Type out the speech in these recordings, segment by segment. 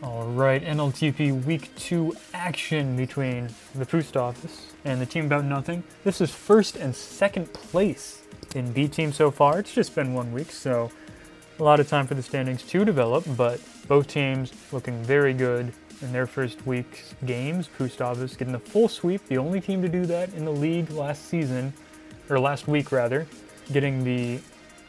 Alright, NLTP Week 2 action between the Post Office and the Team About Nothing. This is first and second place in B Team so far. It's just been 1 week, so a lot of time for the standings to develop, but both teams looking very good in their first week's games. Post Office getting the full sweep, the only team to do that in the league last week rather, getting the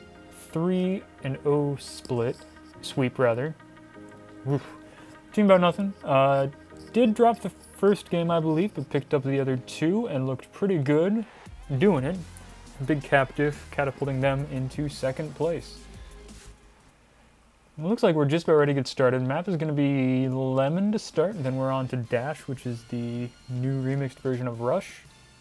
3-0 sweep rather. Oof. Team About Nothing did drop the first game, I believe, but picked up the other two and looked pretty good doing it. Big captive catapulting them into second place. It looks like we're just about ready to get started. Map is going to be Lemon to start, then we're on to Dash, which is the new remixed version of Rush.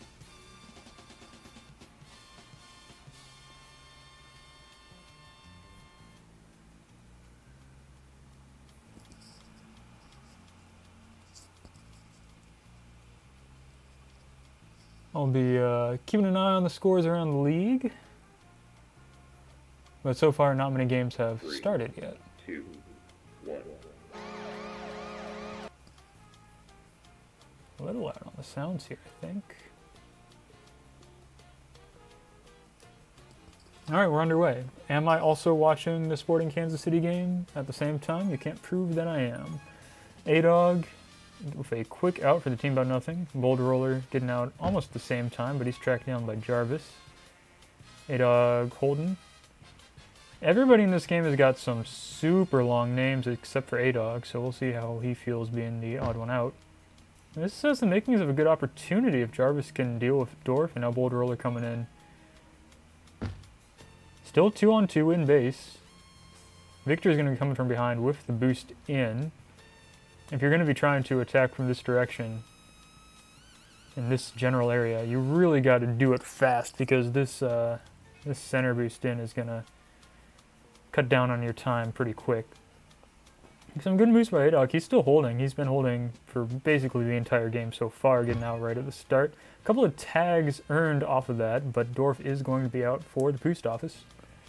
I'll be keeping an eye on the scores around the league, but so far not many games have started yet. 3, 2, 1. A little loud on the sounds here, I think. Alright, we're underway. Am I also watching the Sporting Kansas City game at the same time? You can't prove that I am. A-Dog with a quick out for the Team About Nothing. Boulder Roller getting out almost at the same time, but he's tracked down by Jarvis. A-Dog Holden. Everybody in this game has got some super long names except for A-Dog, so we'll see how he feels being the odd one out. This has the makings of a good opportunity if Jarvis can deal with Dorf, and now Boulder Roller coming in. Still 2-on-2 in base. Victor is going to be coming from behind with the boost in. If you're going to be trying to attack from this direction, in this general area, you really got to do it fast, because this center boost in is going to cut down on your time pretty quick. Some good moves by A-Dog. He's still holding. He's been holding for basically the entire game so far, getting out right at the start. A couple of tags earned off of that, but Dorf is going to be out for the Post Office.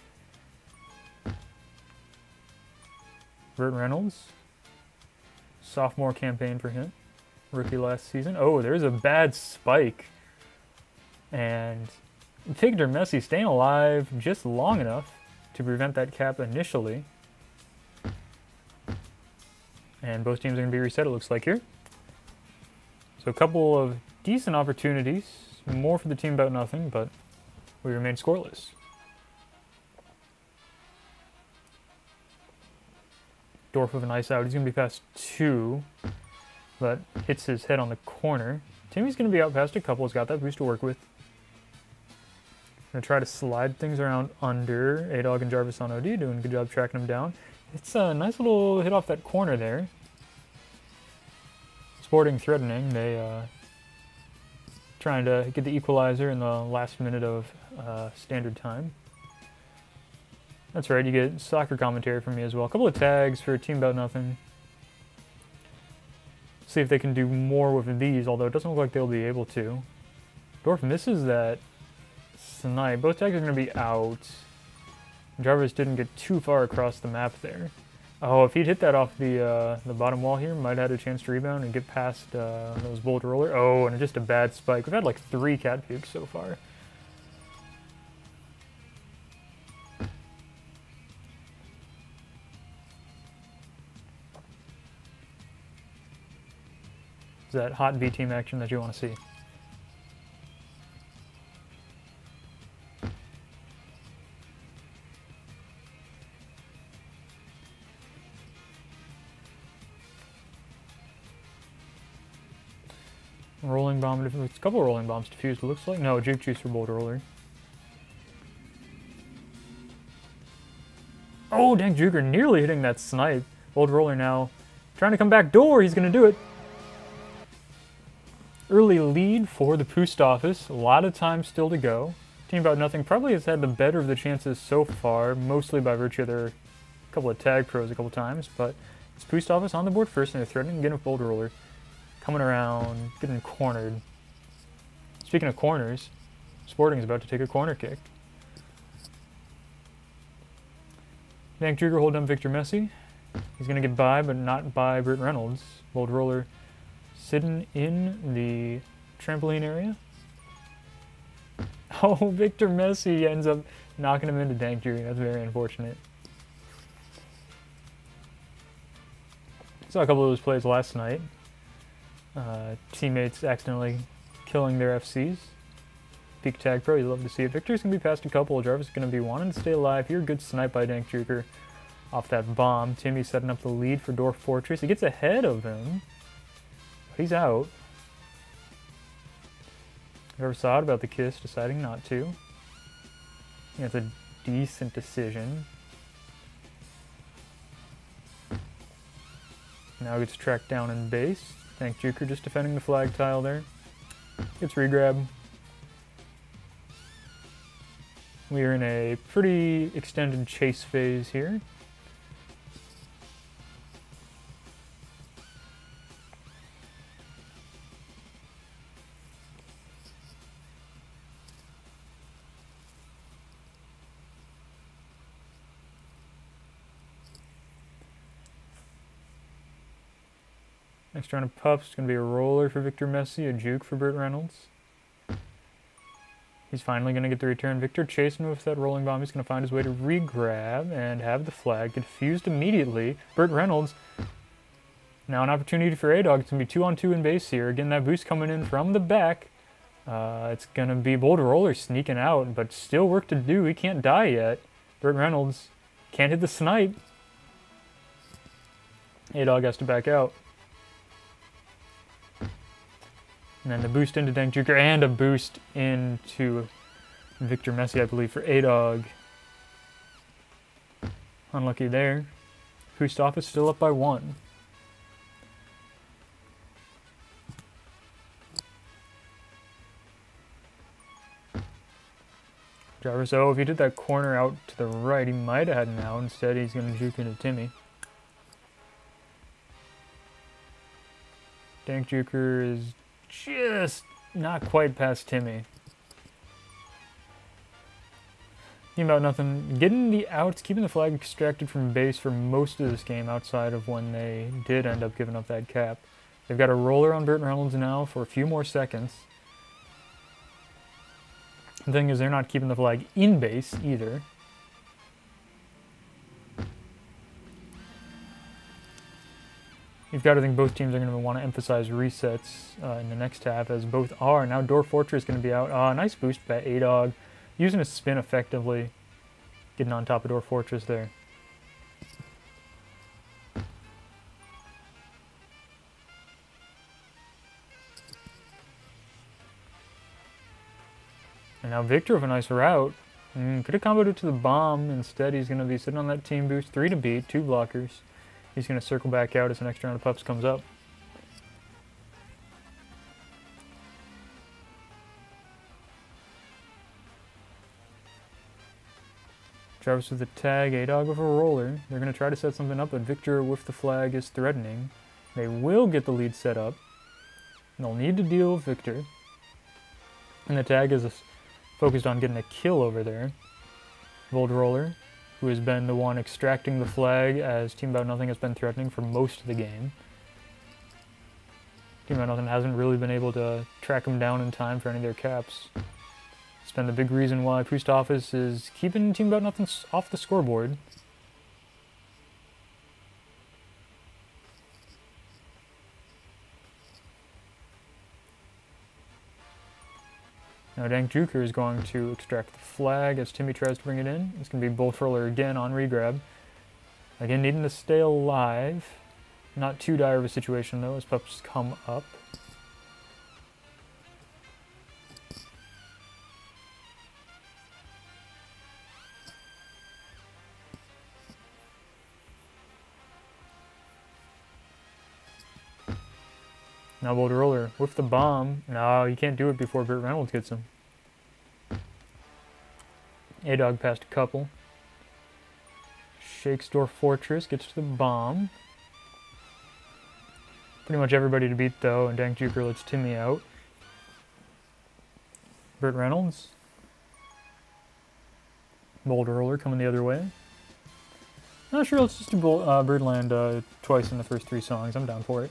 Burt Reynolds. Sophomore campaign for him. Rookie last season. Oh, there's a bad spike. And Victor Messi staying alive just long enough to prevent that cap initially. And both teams are going to be reset, it looks like here. So a couple of decent opportunities. More for the Team About Nothing, but we remain scoreless. Dorf with a nice out. He's going to be past 2, but hits his head on the corner. Timmy's going to be out past a couple. He's got that boost to work with. Going to try to slide things around under. A-Dog and Jarvis on OD doing a good job tracking him down. It's a nice little hit off that corner there. Sporting threatening. They trying to get the equalizer in the last minute of standard time. That's right, you get soccer commentary from me as well. A couple of tags for Team About Nothing. See if they can do more with these, although it doesn't look like they'll be able to. Dorf misses that snipe. Both tags are going to be out. Jarvis didn't get too far across the map there. Oh, if he'd hit that off the bottom wall here, might have had a chance to rebound and get past those Boulder Roller. Oh, and just a bad spike. We've had like 3 cat pukes so far. Is that hot B team action that you want to see? Rolling bomb, it's a couple of rolling bombs defused, it looks like. No, Juke Juice for Boulder Roller. Oh, dang, Juker nearly hitting that snipe. Boulder Roller now trying to come back door. He's going to do it. Early lead for the Post Office. A lot of time still to go. Team About Nothing probably has had the better of the chances so far, mostly by virtue of their couple of tag pros a couple times, but it's Post Office on the board first, and they're threatening again with Boulder Roller. Coming around, getting cornered. Speaking of corners, Sporting is about to take a corner kick. Dank Juger hold down Victor Messi. He's going to get by, but not by Burt Reynolds. Bold Roller sitting in the trampoline area. Oh, Victor Messi ends up knocking him into Dankjewker. That's very unfortunate. Saw a couple of those plays last night. Teammates accidentally killing their FCs. Peak Tag Pro, you love to see it. Victor's going to be past a couple. Jarvis is going to be wanting to stay alive. Here, good snipe by Dankjewker off that bomb. Timmy setting up the lead for Dwarf Fortress. He gets ahead of him. He's out. Jarvis thought about the kiss, deciding not to. That's a decent decision. Now gets tracked down in base. Dankjewker just defending the flag tile there. Gets regrab. We are in a pretty extended chase phase here. Next round of pups is going to be a roller for Victor Messi, a juke for Burt Reynolds. He's finally going to get the return. Victor chasing with that rolling bomb. He's going to find his way to re-grab and have the flag get fused immediately. Burt Reynolds. Now an opportunity for A-Dog. It's going to be 2-on-2 in base here. Again, that boost coming in from the back. It's going to be Bold Roller sneaking out, but still work to do. He can't die yet. Burt Reynolds can't hit the snipe. A-Dog has to back out. And then the boost into Dankjewker and a boost into Victor Messi, I believe, for A-Dog. Unlucky there. Pustov is still up by 1. Jarvis, oh, if he did that corner out to the right, he might have had an out. Instead, he's going to juke into Timmy. Dankjewker is just not quite past Timmy. Team About Nothing getting the outs, keeping the flag extracted from base for most of this game outside of when they did end up giving up that cap. They've got a roller on Burt Reynolds now for a few more seconds. The thing is, they're not keeping the flag in base either. You've got to think both teams are going to want to emphasize resets in the next half, as both are. Now Dwarf Fortress is going to be out. Nice boost by A-Dog. Using his spin effectively. Getting on top of Dwarf Fortress there. And now Victor with a nice route. Could have comboed it to the bomb. Instead, he's going to be sitting on that team boost. 3 to beat, 2 blockers. He's going to circle back out as the next round of pups comes up. Jarvis with the tag, A-Dog with a roller. They're going to try to set something up, but Victor with the flag is threatening. They will get the lead set up. They'll need to deal with Victor. And the tag is focused on getting a kill over there. Bold Roller, who has been the one extracting the flag as Team About Nothing has been threatening for most of the game. Team About Nothing hasn't really been able to track him down in time for any of their caps. It's been the big reason why Pustov is keeping Team About Nothing off the scoreboard. Now Dankjewker is going to extract the flag as Timmy tries to bring it in. It's going to be Bold Roller again on regrab. Again, needing to stay alive. Not too dire of a situation though as pups come up. Now Bold Roller with the bomb. No, you can't do it before Burt Reynolds gets him. A-Dog past a couple. Shakes Dwarf Fortress, gets to the bomb. Pretty much everybody to beat though, and Dankjewker lets Timmy out. Burt Reynolds. Bold Roller coming the other way. Sure, let's just do Birdland twice in the first 3 songs. I'm down for it.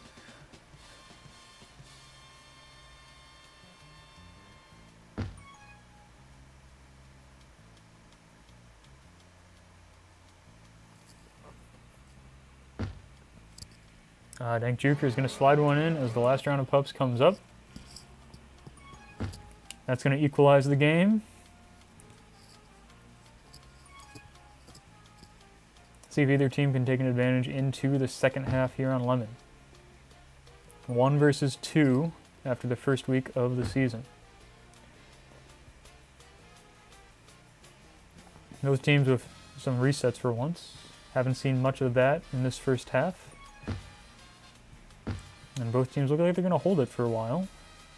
Dank Juker is going to slide one in as the last round of pups comes up. That's going to equalize the game. See if either team can take an advantage into the second half here on Lemon. 1 versus 2 after the first week of the season. Those teams with some resets for once. Haven't seen much of that in this first half. And both teams look like they're going to hold it for a while.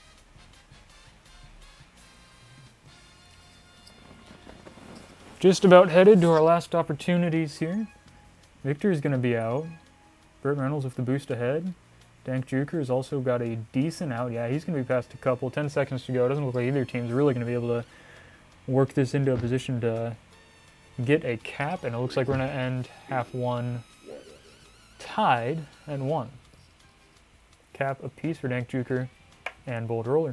Just about headed to our last opportunities here. Victor is going to be out. Burt Reynolds with the boost ahead. Dank Juker has also got a decent out. Yeah, he's going to be past a couple. 10 seconds to go. Doesn't look like either team's really going to be able to work this into a position to get a cap. And it looks like we're going to end half 1 tied at 1. Cap apiece for Dank Juker and Bold Roller.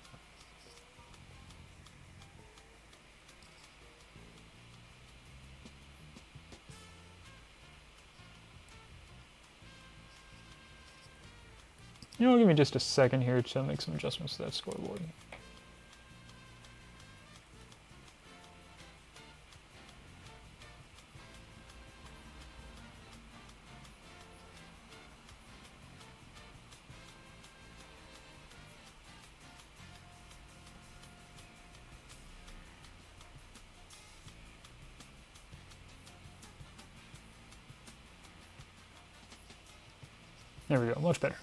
You know, give me just a second here to make some adjustments to that scoreboard. There we go, much better.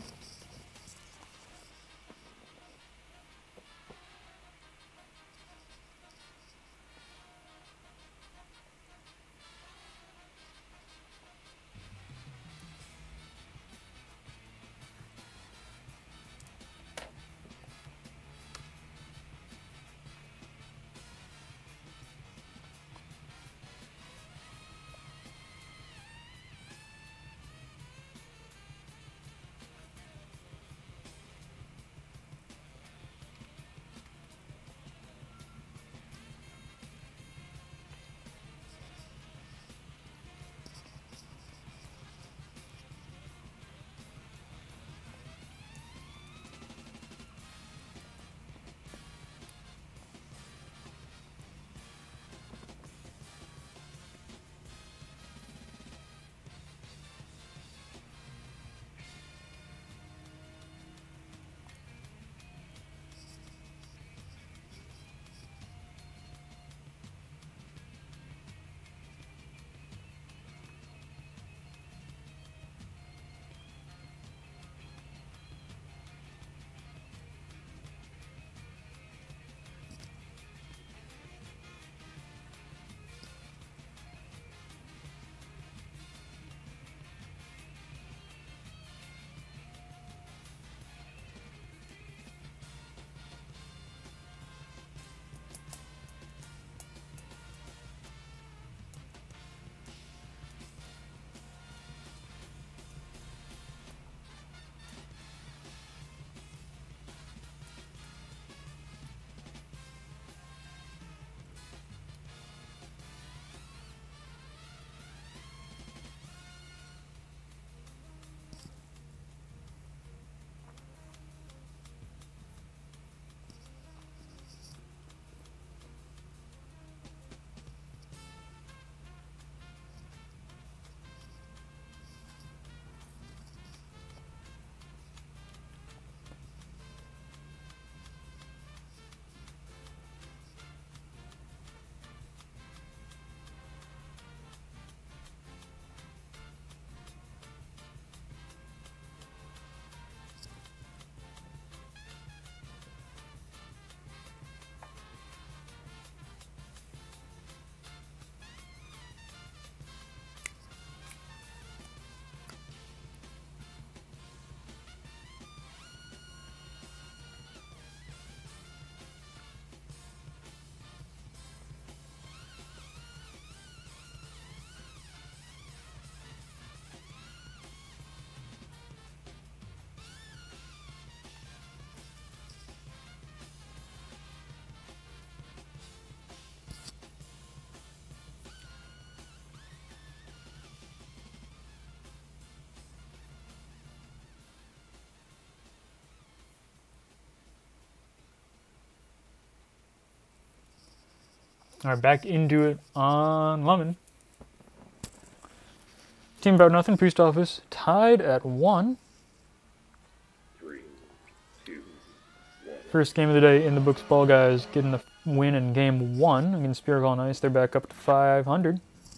All right, back into it on Lemon. Team About Nothing, Post Office, tied at 1. 3, 2, 1. First game of the day in the books. Ball Guys getting the win in game 1 against Spear on Ice. They're back up to 500.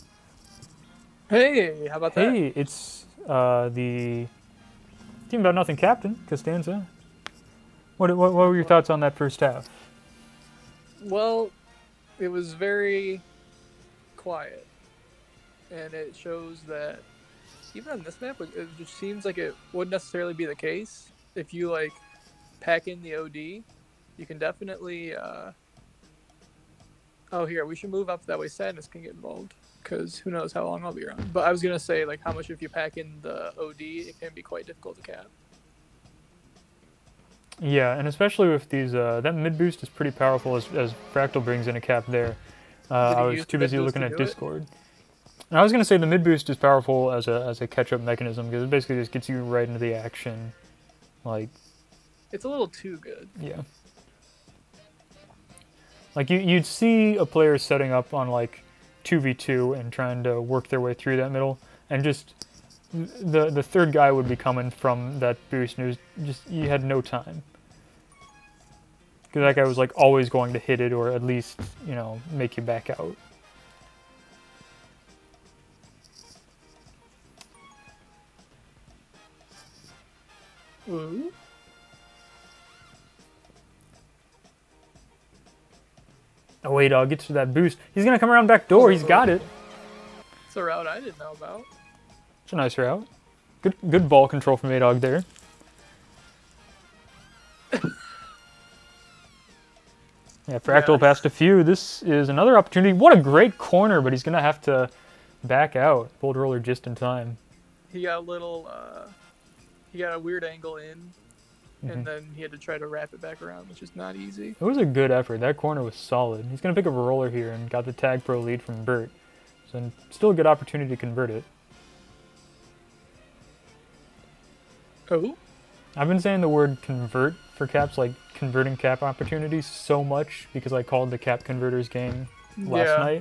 Hey, how about that? Hey, it's the Team About Nothing captain, Costanza. What were your thoughts on that first half? Well, it was very quiet, and it shows that even on this map, it just seems like it wouldn't necessarily be the case. If you like pack in the OD, you can definitely. Oh, here we should move up that way. Sadness can get involved because who knows how long I'll be around. But I was gonna say like how much if you pack in the OD, it can be quite difficult to cap. Yeah, and especially with these, that mid boost is pretty powerful as Fractal brings in a cap there. I was too busy looking at Discord. And I was going to say the mid boost is powerful as a catch-up mechanism because it basically just gets you right into the action. Like, it's a little too good. Yeah. Like you'd see a player setting up on like 2v2 and trying to work their way through that middle, and just the third guy would be coming from that boost, and it was just, you had no time. Because that guy was like always going to hit it, or at least, you know, make you back out. Ooh. Oh wait, gets to that boost. He's gonna come around back door. He's got it. It's a route I didn't know about. It's a nice route. Good ball control from A-Dog there. Yeah, Fractal passed a few. This is another opportunity. What a great corner, but he's gonna have to back out. Bold roller just in time. He got a little, he got a weird angle in, and then he had to try to wrap it back around, which is not easy. It was a good effort. That corner was solid. He's gonna pick up a roller here and got the Tag Pro lead from Burt. So still a good opportunity to convert it. Oh? I've been saying the word convert for caps, like converting cap opportunities, so much because I called the cap converters game last night.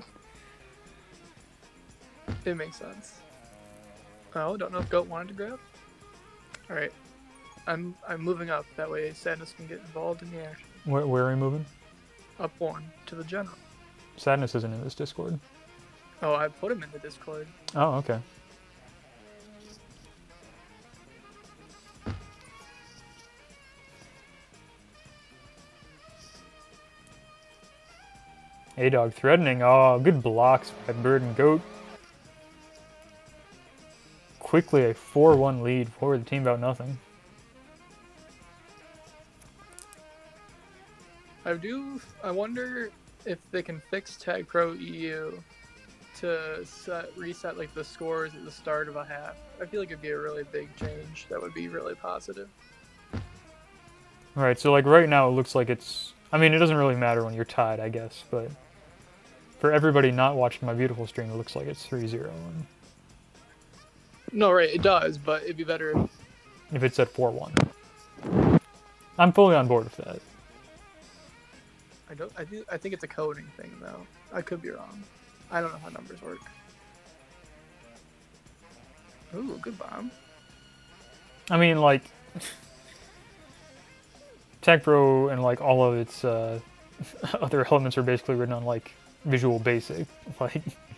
It makes sense. Oh, don't know if Goat wanted to grab. All right, I'm moving up. That way, Sadness can get involved in the action. Where are we moving? Up one to the general. Sadness isn't in this Discord. Oh, I put him in the Discord. Oh, okay. A-Dog threatening. Oh, good blocks by Bird and Goat. Quickly a 4-1 lead for the Team About Nothing. I wonder if they can fix Tag Pro EU to reset like the scores at the start of a half. I feel like it'd be a really big change that would be really positive. Alright, so like right now it looks like it's... I mean, it doesn't really matter when you're tied, I guess, but... For everybody not watching my beautiful stream, it looks like it's 3-0. No, right, it does, but it'd be better if it's at 4-1. I'm fully on board with that. I think it's a coding thing, though. I could be wrong. I don't know how numbers work. Ooh, good bomb. I mean, like... Tag Pro and, like, all of its other elements are basically written on, like, Visual Basic. Like...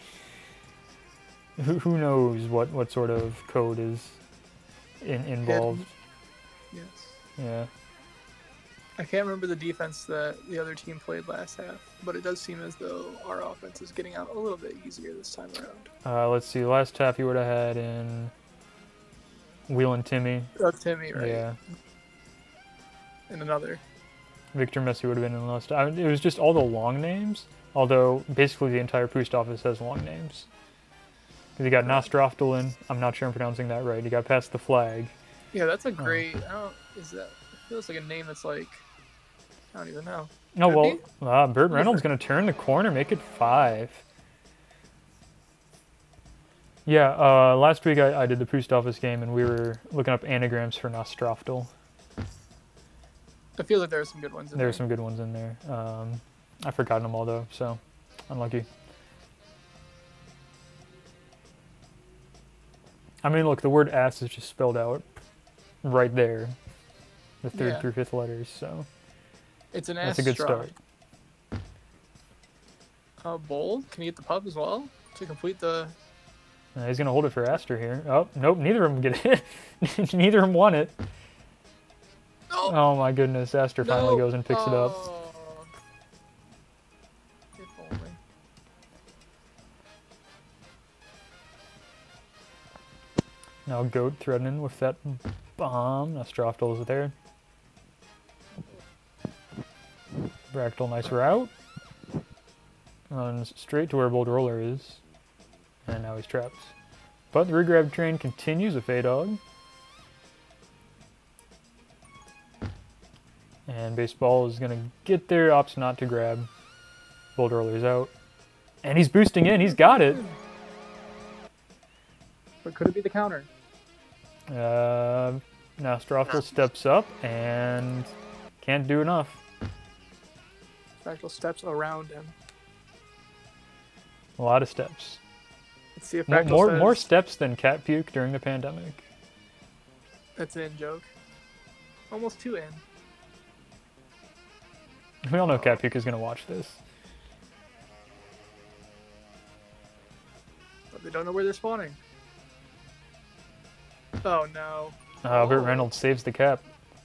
Who knows what sort of code is involved? Yes. Yeah. I can't remember the defense that the other team played last half, but it does seem as though our offense is getting out a little bit easier this time around. Let's see. Last half you would have had in Wheel and Timmy. That's Timmy, right? Yeah. And another. Victor Messi would have been in the last. It was just all the long names, although basically the entire Post Office has long names. Because you got Nostroftal in. I'm not sure I'm pronouncing that right. You got Past the Flag. Yeah, that's a great... It feels like a name that's like... I don't even know. Oh, well, Burt Reynolds going to turn the corner, make it 5. Yeah, last week I did the Post Office game, and we were looking up anagrams for Nostroftal. I feel like there are some good ones in there. There are some good ones in there. I've forgotten them all, though, so Unlucky. I mean, look, the word ass is just spelled out right there. The third Yeah. through fifth letters, so It's an that's ass a good straw. start. Bold, can you get the pup as well to complete the? He's gonna hold it for Aster here. Oh, nope, neither of them get it. Neither of them want it. No. Oh my goodness, Aster finally No. goes and picks it up. Oh. If only. Now Goat threatening with that bomb. Now Stroftel is there. Bractal, nice route. Runs straight to where Bold Roller is. And now he's trapped. But the regrab train continues with A-Dog. And Baseball is going to get there, opts not to grab. Bold Roller's out. And he's boosting in, he's got it. But could it be the counter? Now Stroftel steps up and can't do enough. Fractal steps around him. A lot of steps. Let's see if More, Fractal says more steps than cat puke during the pandemic. that's an in joke. Almost 2 in. We all know cat puke is going to watch this. But they don't know where they're spawning. Oh no. Burt Reynolds saves the cap.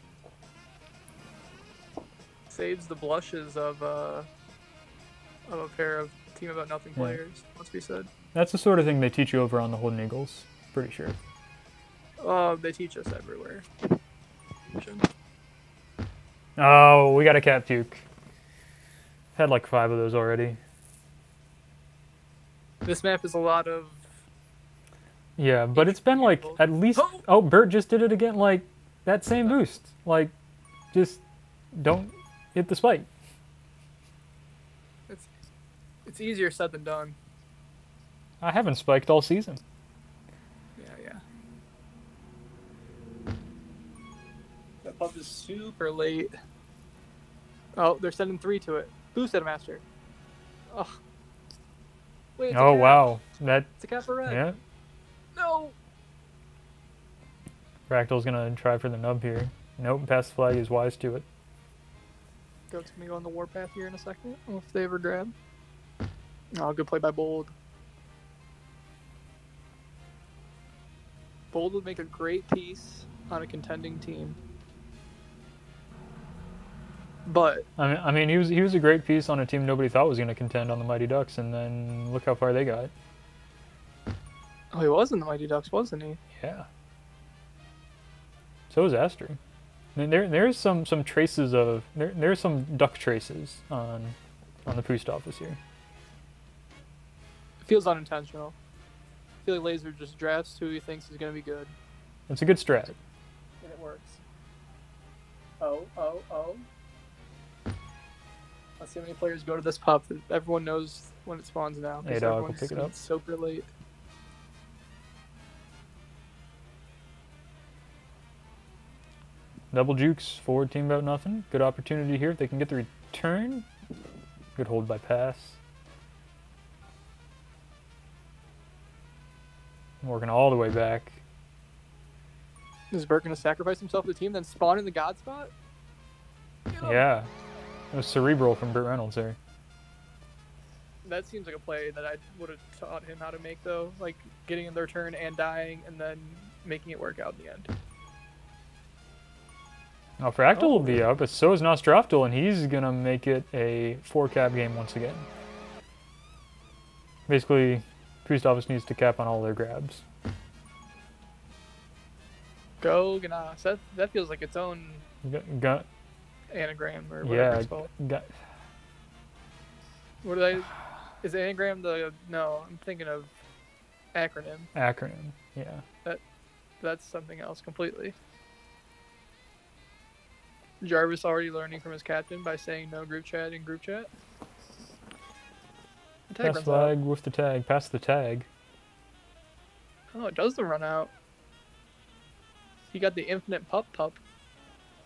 Saves the blushes of a pair of Team About Nothing Yeah. players, must be said. That's the sort of thing they teach you over on the Holden Eagles. Pretty sure. They teach us everywhere. Oh, we got a cat puke. Had like 5 of those already. This map is a lot of Yeah, but it's been like at least. Oh, Burt just did it again. Like that same boost. Like, just don't hit the spike. it's easier said than done. I haven't spiked all season. Yeah. That pup is super late. Oh, they're sending 3 to it. Boost at a master. Oh. Wait, it's a Oh cap. wow, that It's a cap for red. yeah. No. Fractal's gonna try for the nub here. Nope, pass the flag is wise to it. Goat's gonna go on the warpath here in a second. If they ever grab. Oh, good play by Bold. Bold would make a great piece on a contending team. But I mean, he was a great piece on a team nobody thought was gonna contend on the Mighty Ducks, and then look how far they got. oh, he was in the Mighty Ducks, wasn't he? Yeah. So is Aster. I mean, there's some traces of there's some duck traces on the Poost office here. It feels unintentional. I feel like Laser just drafts who he thinks is gonna be good, It's a good strat. and it works. Oh. Let's see how many players go to this pup. Everyone knows when it spawns now. 'Cause A-Dog will everyone's pick it up. super late. Double jukes forward team about nothing. Good opportunity here if they can get the return. Good hold by pass. Working all the way back. Is Burt gonna sacrifice himself for the team, then spawn in the God spot? Get him. Yeah. It was cerebral from Burt Reynolds there. That seems like a play that I would have taught him how to make, though. Like getting in their turn and dying, and then making it work out in the end. Now Fractal will be up, but so is Nostroftal, and he's gonna make it a 4-cap game once again. Basically, Priest Office needs to cap on all their grabs. Go Ganas. That feels like its own Got, anagram or whatever yeah, it's called. got, What did I? Is anagram the? No, I'm thinking of acronym. acronym. Yeah. That's something else completely. Jarvis already learning from his captain by saying no group chat in group chat. The tag Pass runs flag out. with the tag. Pass the tag. Oh, it doesn't run out. He got the infinite pup.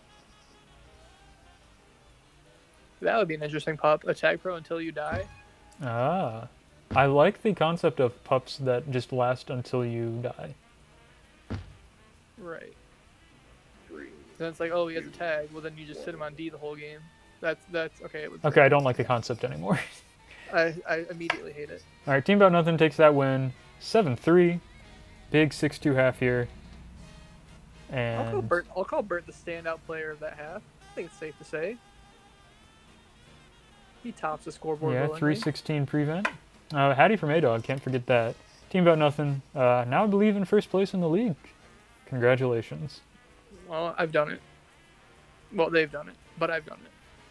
That would be an interesting pup. A tag pro until you die. Ah. I like the concept of pups that just last until you die. Right. 3, Then it's like, oh, he has a tag. Well, then you just sit him on D the whole game. That's okay. It would, Okay, I don't like the concept anymore. I immediately hate it. Alright, Team About Nothing takes that win. 7-3. Big 6-2 half here. And I'll call Bert the standout player of that half. I think it's safe to say. He tops the scoreboard. yeah, willingly. 3-16 prevent. Hattie from A-Dog, can't forget that. Team About Nothing, now I believe in first place in the league. Congratulations. Well, I've done it. Well, they've done it, but I've done it.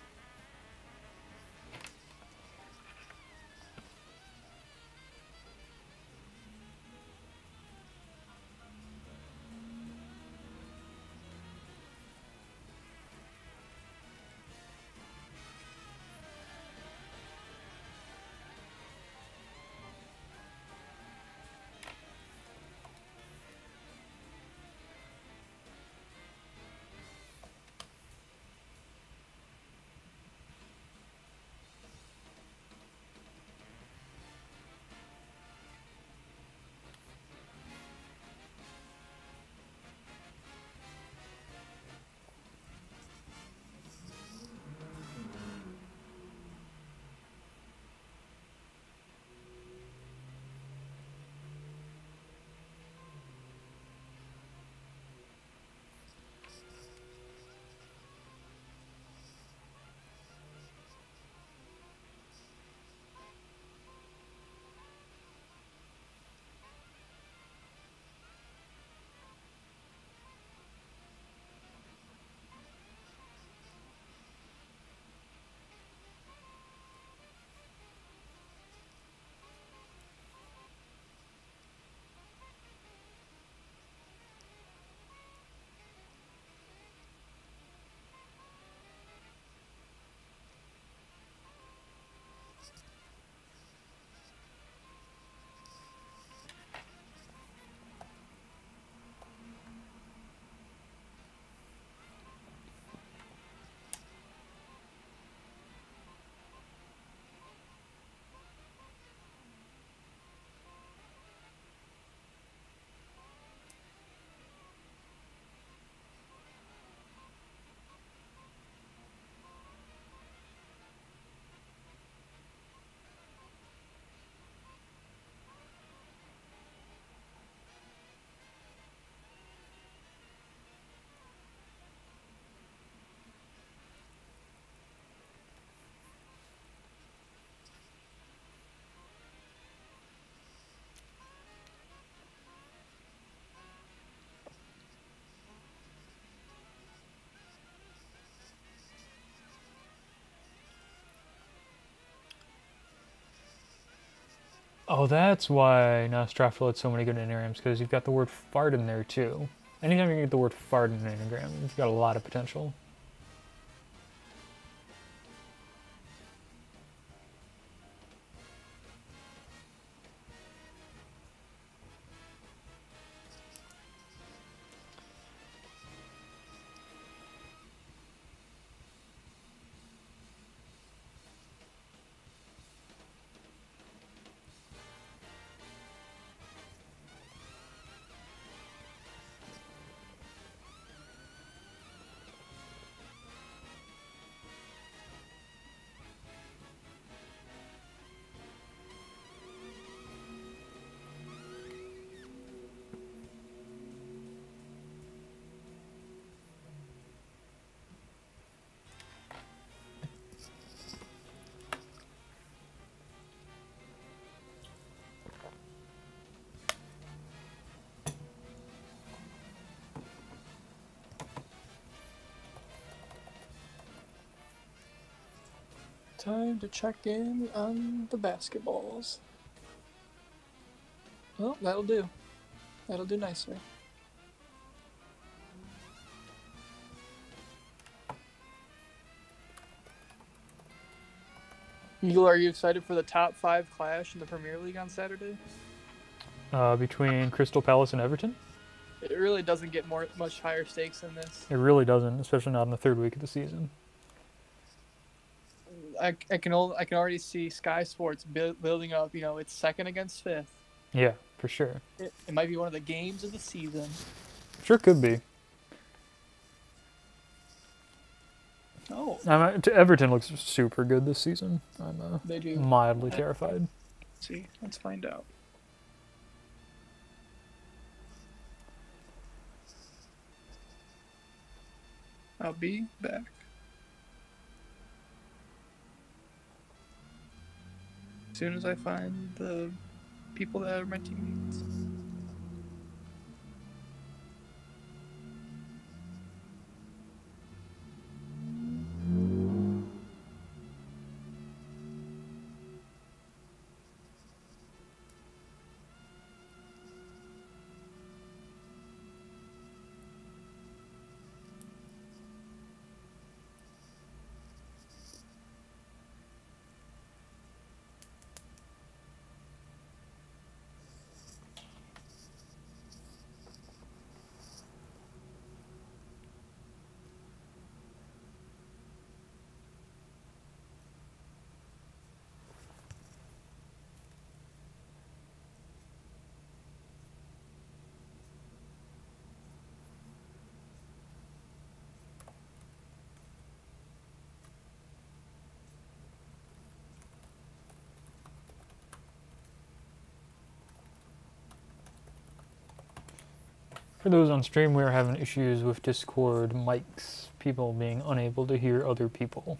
Oh, that's why Nostrafil had so many good anagrams, because you've got the word fart in there too. Anytime you get the word fart in an anagram, you've got a lot of potential. Time to check in on the basketballs. Well, that'll do. That'll do nicely. Eagle, are you excited for the top 5 clash in the Premier League on Saturday? Between Crystal Palace and Everton? It really doesn't get much higher stakes than this. It really doesn't, especially not in the third week of the season. I can already see Sky Sports building up. You know, it's second against fifth. Yeah, for sure. It might be one of the games of the season. Sure could be. Oh, Everton looks super good this season. I'm they do. mildly terrified. Let's see, let's find out. I'll be back. As soon as I find the people that are my teammates. For those on stream, we are having issues with Discord mics, people being unable to hear other people.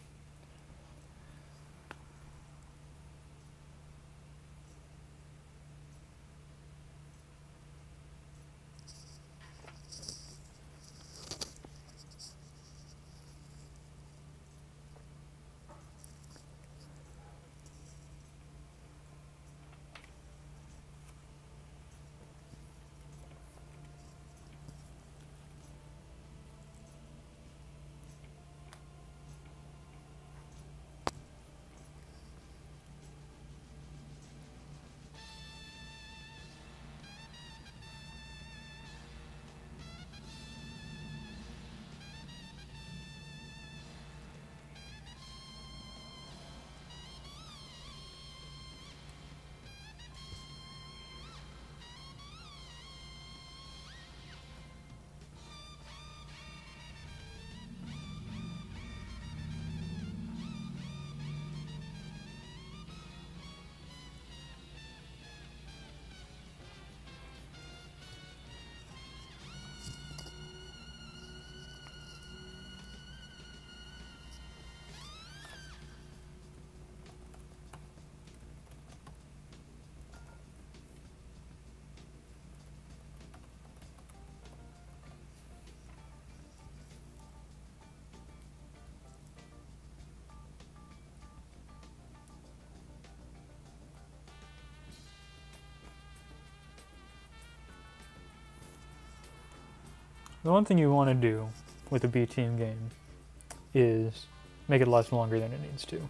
The one thing you want to do with a B team game is make it last longer than it needs to.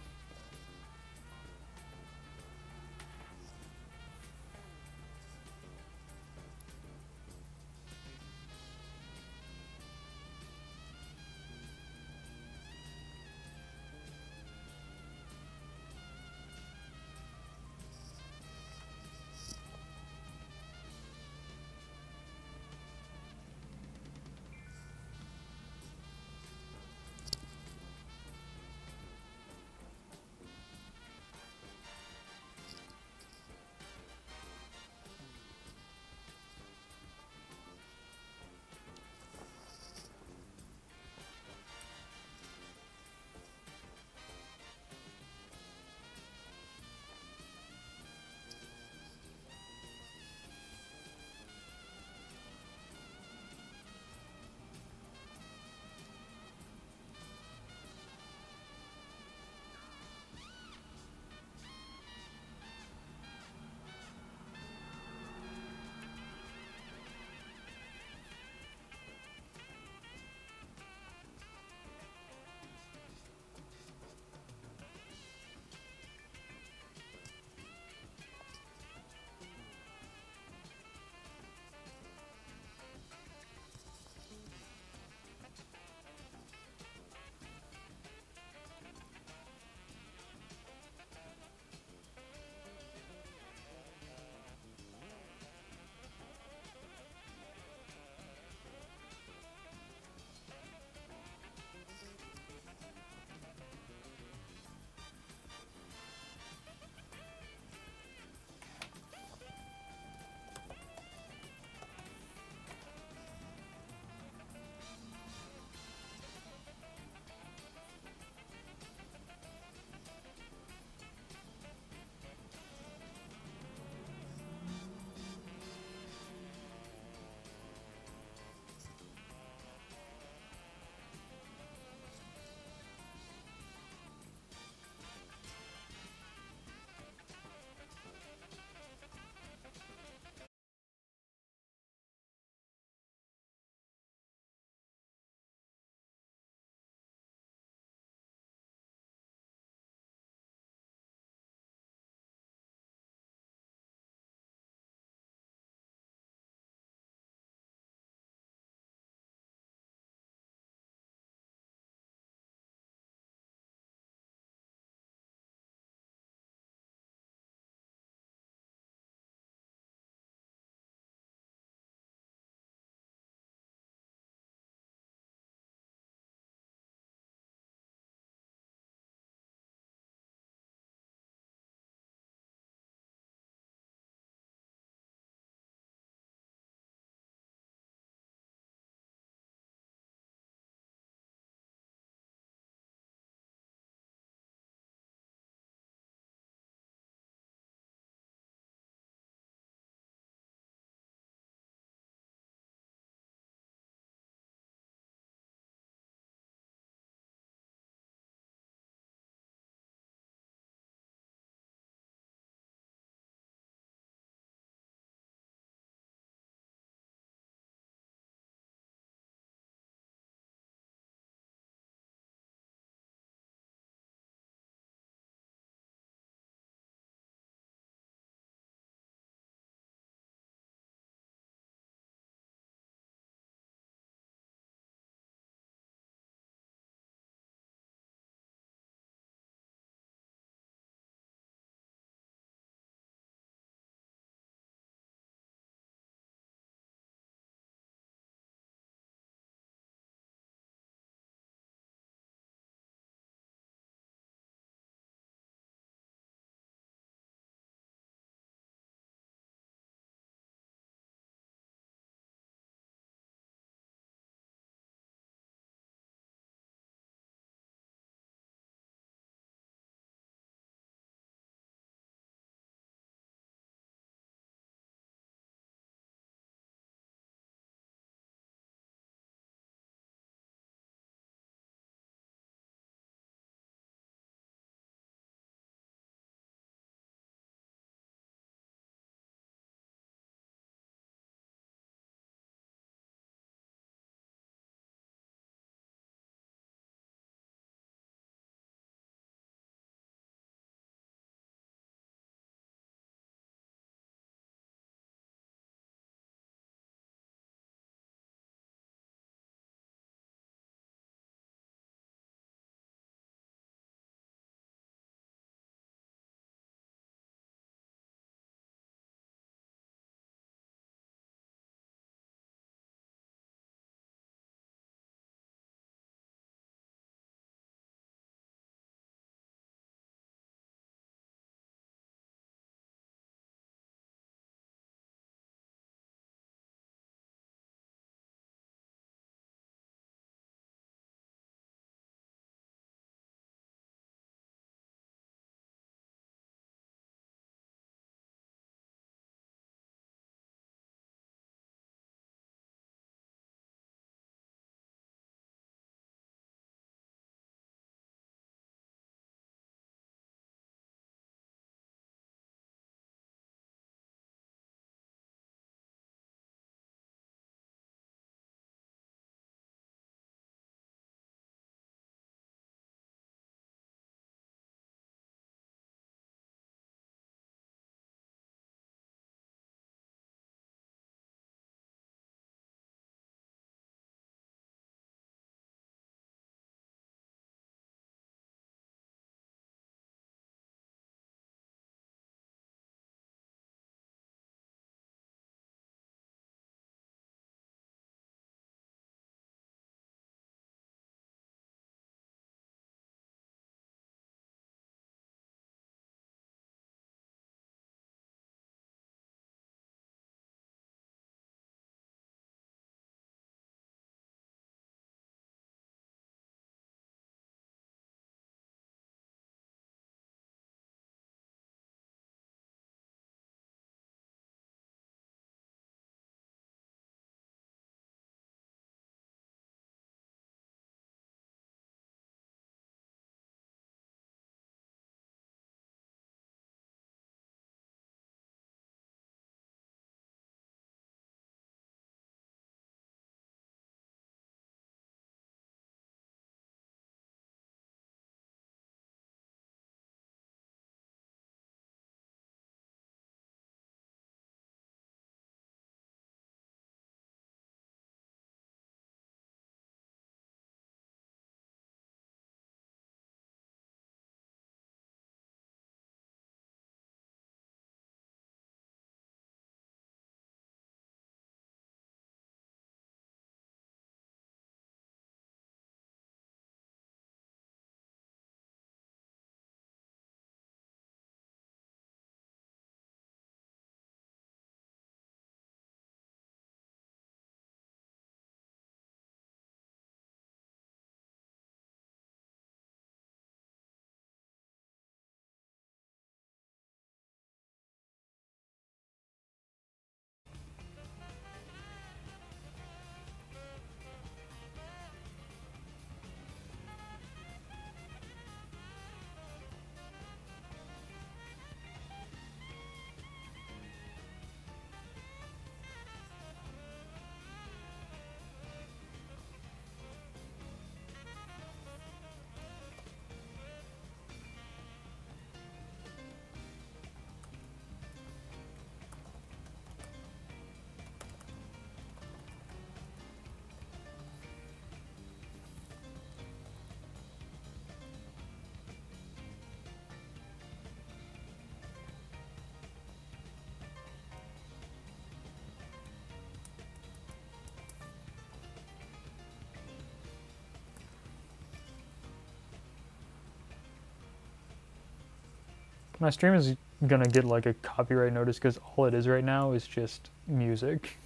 My stream is gonna get like a copyright notice because all it is right now is just music.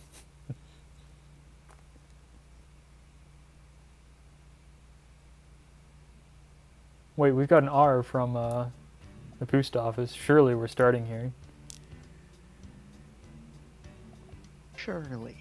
Wait, we've got an R from the post office. Surely we're starting here. Surely.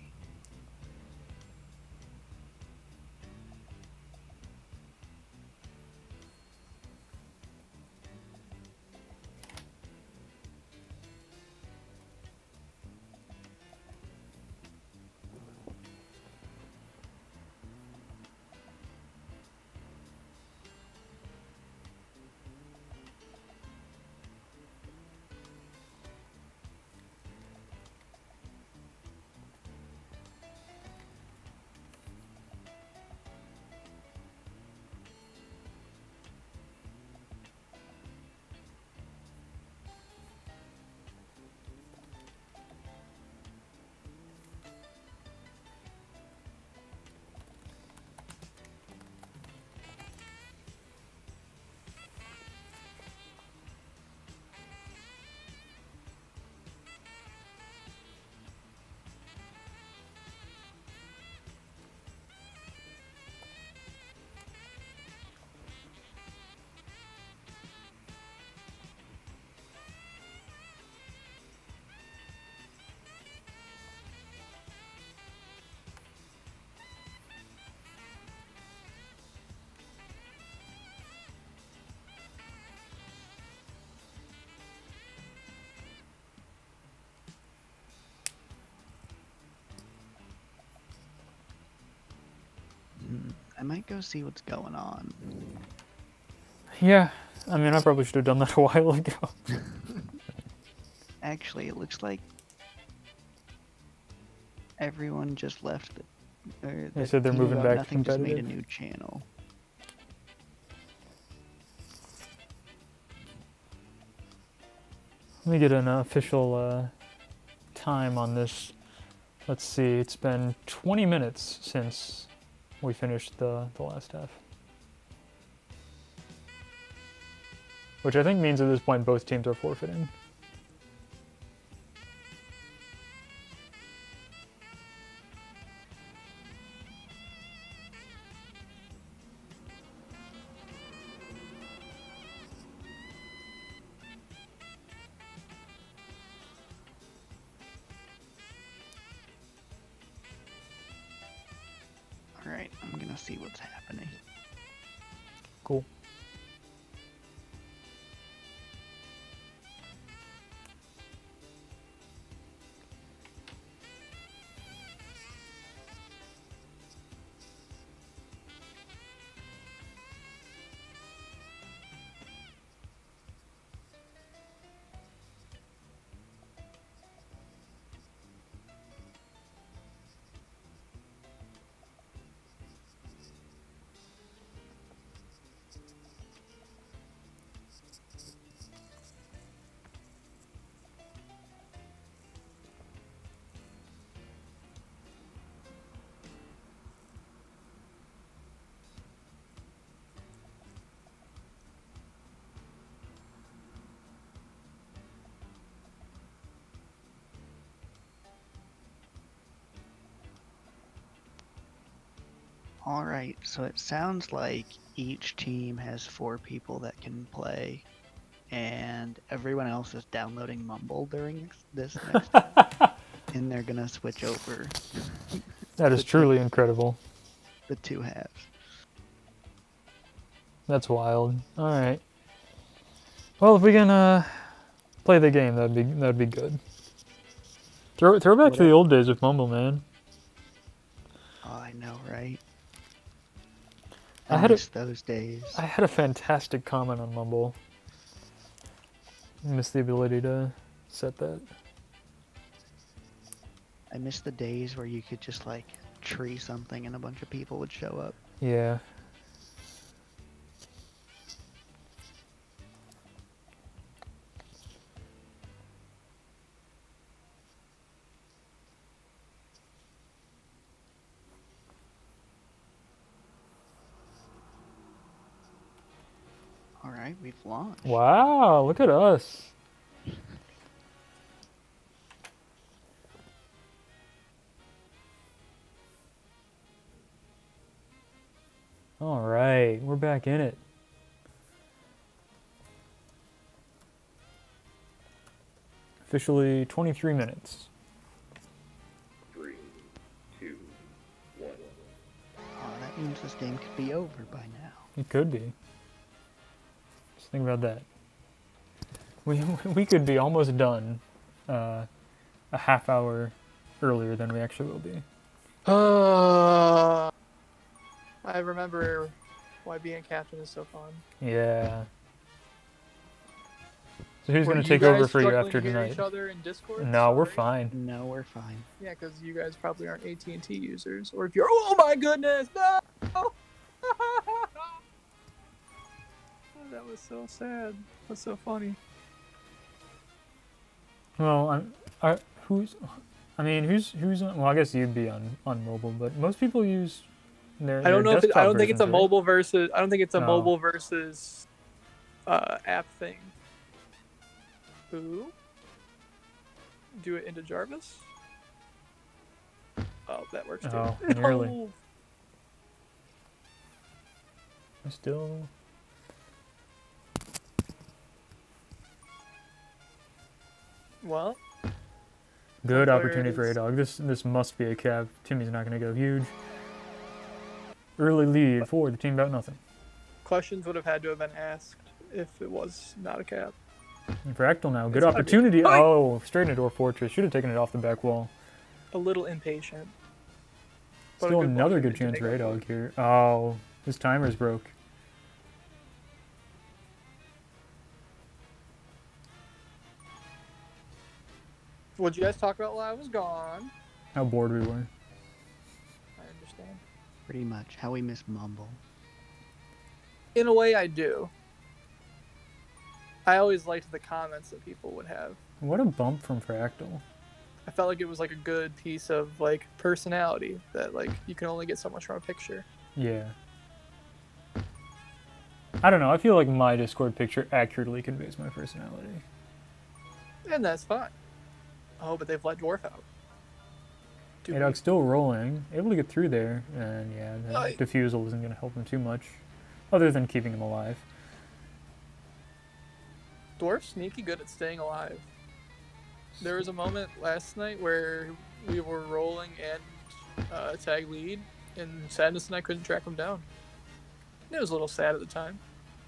I might go see what's going on. Yeah, I mean, I probably should have done that a while ago. Actually, it looks like everyone just left. They said they're Team moving About back to Nothing just made a competitive. new channel. Let me get an official time on this. Let's see, it's been 20 minutes since we finished the last half. Which I think means at this point both teams are forfeiting. Alright, I'm gonna see what's happening. Cool. Alright, so it sounds like each team has 4 people that can play, and everyone else is downloading Mumble during this next and they're gonna switch over That is truly incredible. the 2 halves. That's wild. Alright. Well, if we can play the game, that'd be good. Throw back to the old days of Mumble, man. Oh, I know, right? I I had a- miss those days. I had a fantastic comment on Mumble. I missed the ability to set that. I miss the days where you could just like tree something and a bunch of people would show up. Yeah. Alright. we've launched. Wow, look at us. All right, we're back in it. Officially 23 minutes. 3, 2, 1. Oh, that means this game could be over by now. It could be. Just think about that. We could be almost done a half hour earlier than we actually will be. I remember why being captain is so fun. Yeah. So who's Were going to you take over guys for you struggling after to hear tonight? Each other in Discord? No, we're Sorry. fine. No, we're fine. Yeah, because you guys probably aren't AT&T users, or if you're, oh my goodness, no! Oh, that was so sad. That's so funny. Well, who's on, well, I guess you'd be on mobile, but most people use their I don't know if desktop I don't think it's a versions, right? mobile versus. I don't think it's a No. mobile versus app thing. Who? Do it into Jarvis. Oh, that works too. Oh, nearly. Oh. Still. Well, Good There opportunity for is- A-Dog. This must be a cap. Timmy's not going to go huge. Early lead for the team about nothing. questions would have had to have been asked if it was not a cap. And for Actel now, good It's gotta be- opportunity. Hi! Oh, straight into Dwarf Fortress. Should have taken it off the back wall. A little impatient. But a Still good another ball good to chance make for up A-Dog here. Oh, his timer's broke. What'd you guys talk about while I was gone? How bored we were. I understand. Pretty much how we miss Mumble. In a way, I do. I always liked the comments that people would have. What a bump from Fractal. I felt like it was like a good piece of like personality that like you can only get so much from a picture. Yeah. I don't know. I feel like my Discord picture accurately conveys my personality. And that's fine. Oh, but they've let Dwarf out. Too A-Dog's bad. still rolling. Able to get through there. And yeah, the Aye. defusal isn't going to help him too much. Other than keeping him alive. Dwarf's sneaky good at staying alive. There was a moment last night where we were rolling and tag lead, and Sadness and I couldn't track him down. It was a little sad at the time.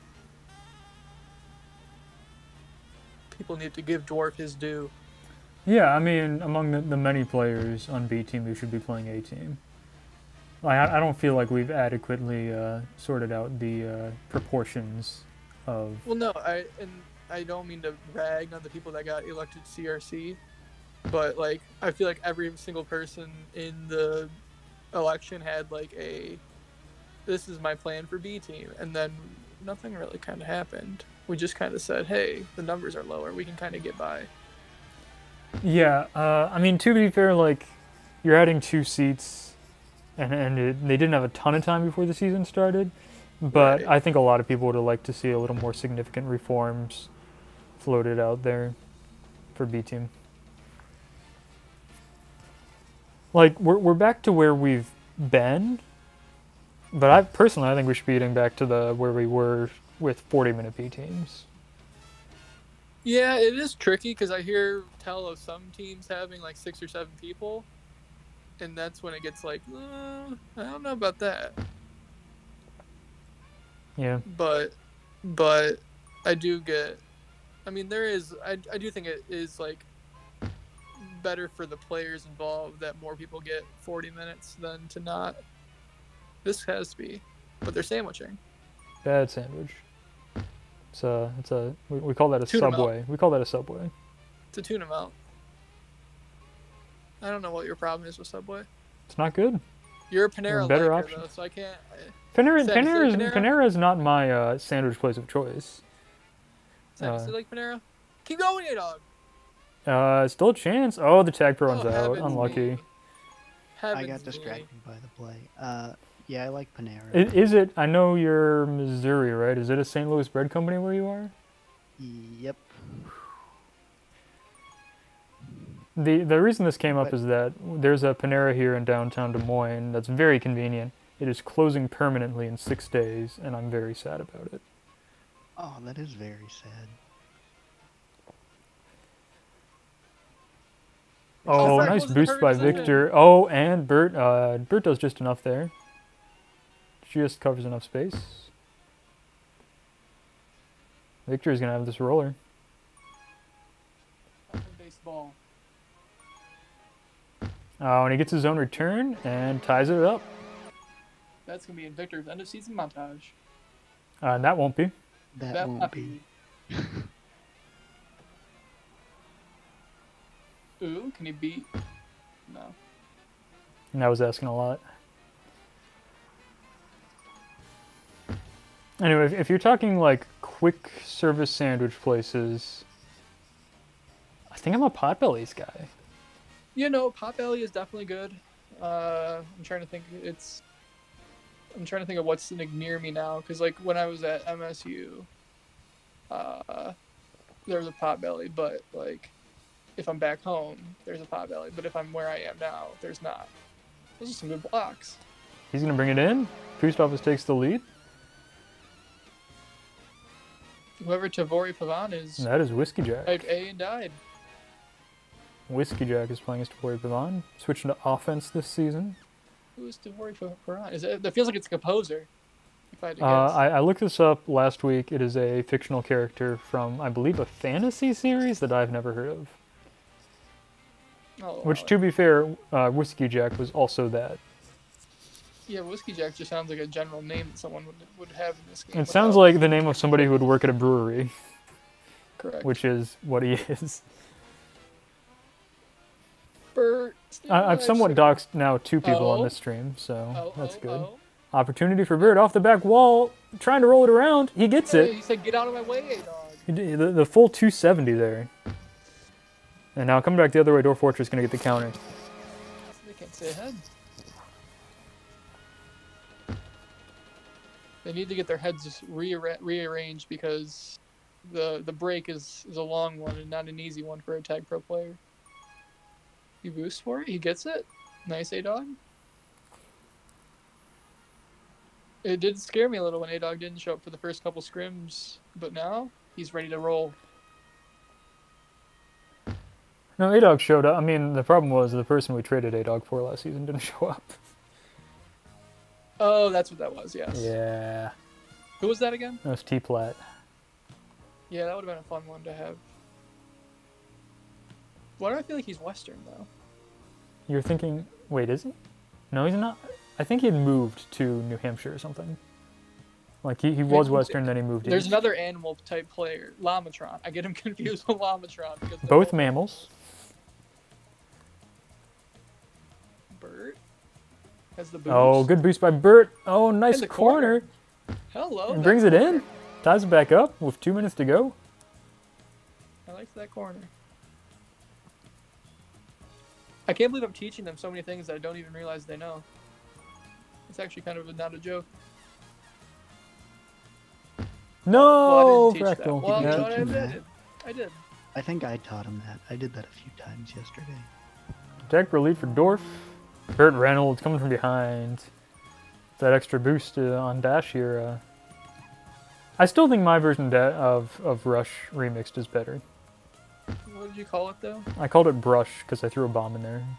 People need to give Dwarf his due. Yeah, I mean, among the many players on B team who should be playing A team, I don't feel like we've adequately sorted out the proportions of. Well, no, I don't mean to rag on the people that got elected CRC, but like I feel like every single person in the election had like this is my plan for B team, and then nothing really kind of happened. We just kind of said, hey, the numbers are lower, we can kind of get by. Yeah, I mean, to be fair, like, you're adding 2 seats, and they didn't have a ton of time before the season started, but Right. I think a lot of people would have liked to see a little more significant reforms floated out there for B team. Like, we're back to where we've been, but I think we should be getting back to where we were with 40-minute B teams. Yeah, it is tricky because I hear tell of some teams having like 6 or 7 people, and that's when it gets like, I don't know about that. Yeah. But I do get, I mean, there is, I do think it is like better for the players involved that more people get 40 minutes than to not. This has to be, but they're sandwiching. Bad sandwich. We call that a Tuna melt. Subway. We call that a Subway. It's a tuna melt. I don't know what your problem is with Subway. It's not good. You're a Panera better liker, options. though, so I can't. Panera, Sam, you like Panera? Panera is not my sandwich place of choice. Sam, you like Panera? Keep going, A-Dog. Still a chance. Oh, the tag pro runs Oh, out. heavens Unlucky. me. I Heavens got me. distracted by the play. Yeah, I like Panera. Is it? I know you're Missouri, right? Is it a St. Louis bread company where you are? Yep. The reason this came up But- is that there's a Panera here in downtown Des Moines that's very convenient. It is closing permanently in 6 days, and I'm very sad about it. Oh, that is very sad. Oh, Zach nice wasn't boost hurt by a second. Victor. Oh, and Bert. Bert does just enough there. Just covers enough space. Victor's gonna have this roller. Baseball. Oh, and he gets his own return and ties it up. That's gonna be in Victor's end of season montage. And that won't be. That won't be. Ooh, can he beat? No. And that was asking a lot. Anyway, if you're talking like quick service sandwich places, I think I'm a Potbelly's guy. You know, Potbelly is definitely good. I'm trying to think. I'm trying to think of what's like near me now, because like when I was at MSU, there was a Potbelly, but like if I'm back home, there's a Potbelly. But if I'm where I am now, there's not. Those are some good blocks. He's gonna bring it in. Post Office takes the lead. Whoever Tavori Pavan is And that is Whiskey Jack. typed A and died. Whiskey Jack is playing as Tabori Pavan, switching to offense this season. Who is Tavori Pavan? Is it? That feels like it's a composer. If I had to guess. I looked this up last week. It is a fictional character from, I believe, a fantasy series that I've never heard of. Oh, Which, wow. to be fair, Whiskey Jack was also that. Yeah, Whiskey Jack just sounds like a general name that someone would have in this game. It sounds without- like the name of somebody who would work at a brewery, correct. which is what he is. Bert. I've somewhat doxed now 2 people on Oh. this stream, so Oh, that's good. Oh. Opportunity for Bird off the back wall, trying to roll it around. He gets Hey, it. he said, "Get out of my way, dog." He did the full 270 there. And now coming back the other way, Dwarf Fortress going to get the counter. They can't stay ahead. They need to get their heads just rearranged because the break is a long one and not an easy one for a tag pro player. He boosts for it. He gets it. Nice A-Dog. It did scare me a little when A-Dog didn't show up for the first couple scrims, but now he's ready to roll. No, A-Dog showed up. I mean, the problem was the person we traded A-Dog for last season didn't show up. Oh, that's what that was, yes. Yeah, Who was that again? that was T-Plat. Yeah, that would have been a fun one to have. Why do I feel like he's Western, though? You're thinking, wait, is he? No, he's not. I think he had moved to New Hampshire or something. Like, he was Western, then he moved There's east. another animal type player, Lamatron. I get him confused with Lamatron because they're Both mammals. Bert has the boost. Oh, good boost by Bert. Oh, nice the corner. Hello. And that brings it corner. in. Ties it back up with 2 minutes to go. I like that corner. I can't believe I'm teaching them so many things that I don't even realize they know. It's actually kind of not a joke. No, Well, I didn't teach that. Fractal. Well, Yeah. you know what I Teaching did? that. I did. I think I taught him that. I did that a few times yesterday. Attack for lead for Dorf. Burt Reynolds coming from behind. That extra boost on Dash here. I still think my version of Rush Remixed is better. What did you call it, though? I called it Brush because I threw a bomb in there.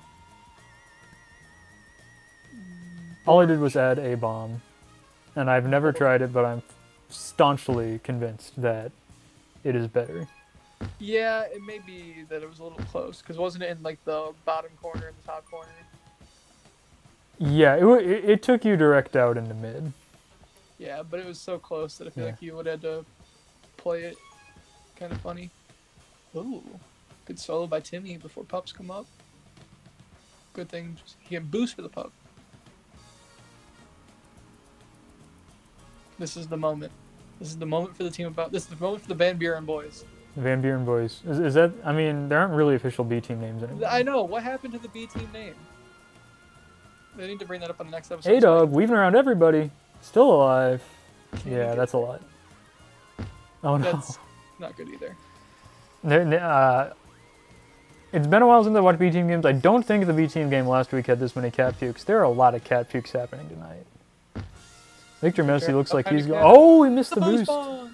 All I did was add a bomb. And I've never tried it, but I'm staunchly convinced that it is better. Yeah, it may be that it was a little close, because wasn't it in, like, the bottom corner and the top corner? Yeah, it took you direct out into mid. Yeah, but it was so close that I feel Yeah. like you would have to play it kind of funny. Ooh, good solo by Timmy before pups come up. Good thing he can boost for the pup. This is the moment. This is the moment for the team about. This is the moment for the Van Buren boys. The Van Buren boys. Is that? I mean, there aren't really official B team names anymore. I know what happened to the B team name. They need to bring that up on the next episode. A-Dog, weaving around everybody. Still alive. Can't Yeah, get that's a lot. Oh no. That's not good either. It's been a while since I watched B-Team games. I don't think the B-Team game last week had this many cat pukes. There are a lot of cat pukes happening tonight. Victor Messi looks like he's going... Oh, he missed the boost.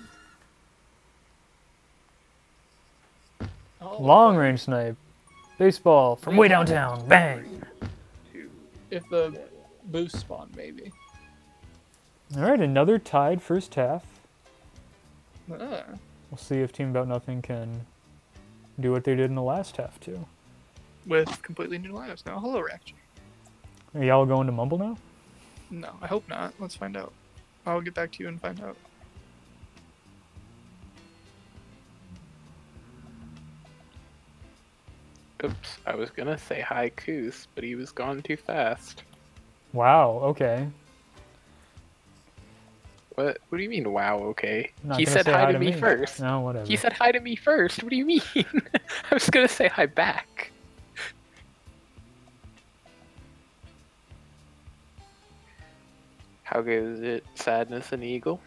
Long range snipe. Baseball from way downtown. Bang. If the boost spawned, maybe. All right, another tied first half. Ah. We'll see if Team About Nothing can do what they did in the last half, too. With completely new lineups now. Hello, Reaction. Are y'all going to Mumble now? No, I hope not. Let's find out. I'll get back to you and find out. Oops, I was gonna say hi, Koos, but he was gone too fast. Wow, okay. What do you mean, wow, okay? Not He gonna said say hi to me first. No, whatever. He said hi to me first. What do you mean? I was gonna say hi back. How goes it, Sadness and Eagle?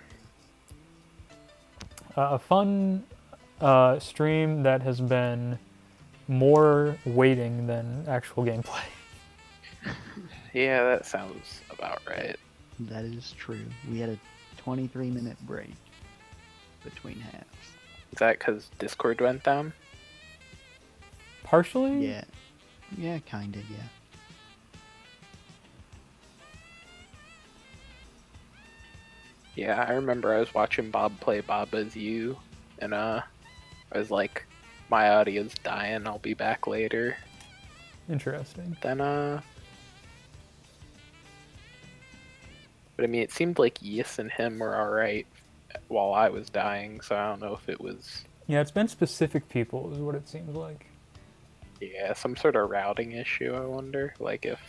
A fun stream that has been more waiting than actual gameplay. Yeah, that sounds about right. That is true. We had a 23-minute break between halves. Is that because Discord went down? Partially? Yeah. Yeah, kinda, yeah. Yeah, I remember I was watching Bob play Bob As You, and I was like, my audio's dying, I'll be back later. Interesting. Then, but I mean, it seemed like Yis and him were alright while I was dying, so I don't know if it was, Yeah, it's been specific people, is what it seems like. yeah, some sort of routing issue, I wonder. Like if...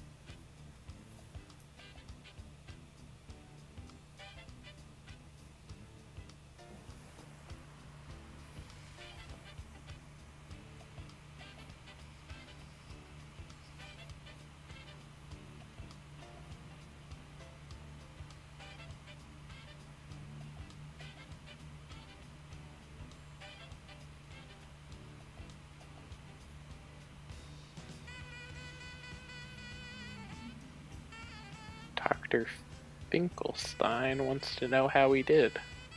Dr. Finkelstein wants to know how he did.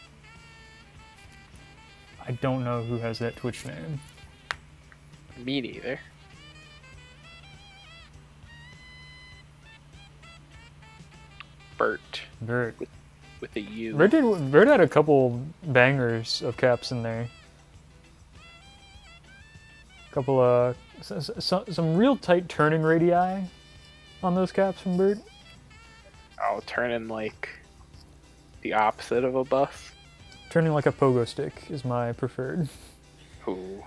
I don't know who has that Twitch name. Me neither. Bert, Bert. with a U. Bert had a couple bangers of caps in there. Couple of... some real tight turning radii on those caps from Bert. Oh, turning like the opposite of a bus. Turning like a pogo stick is my preferred. Ooh.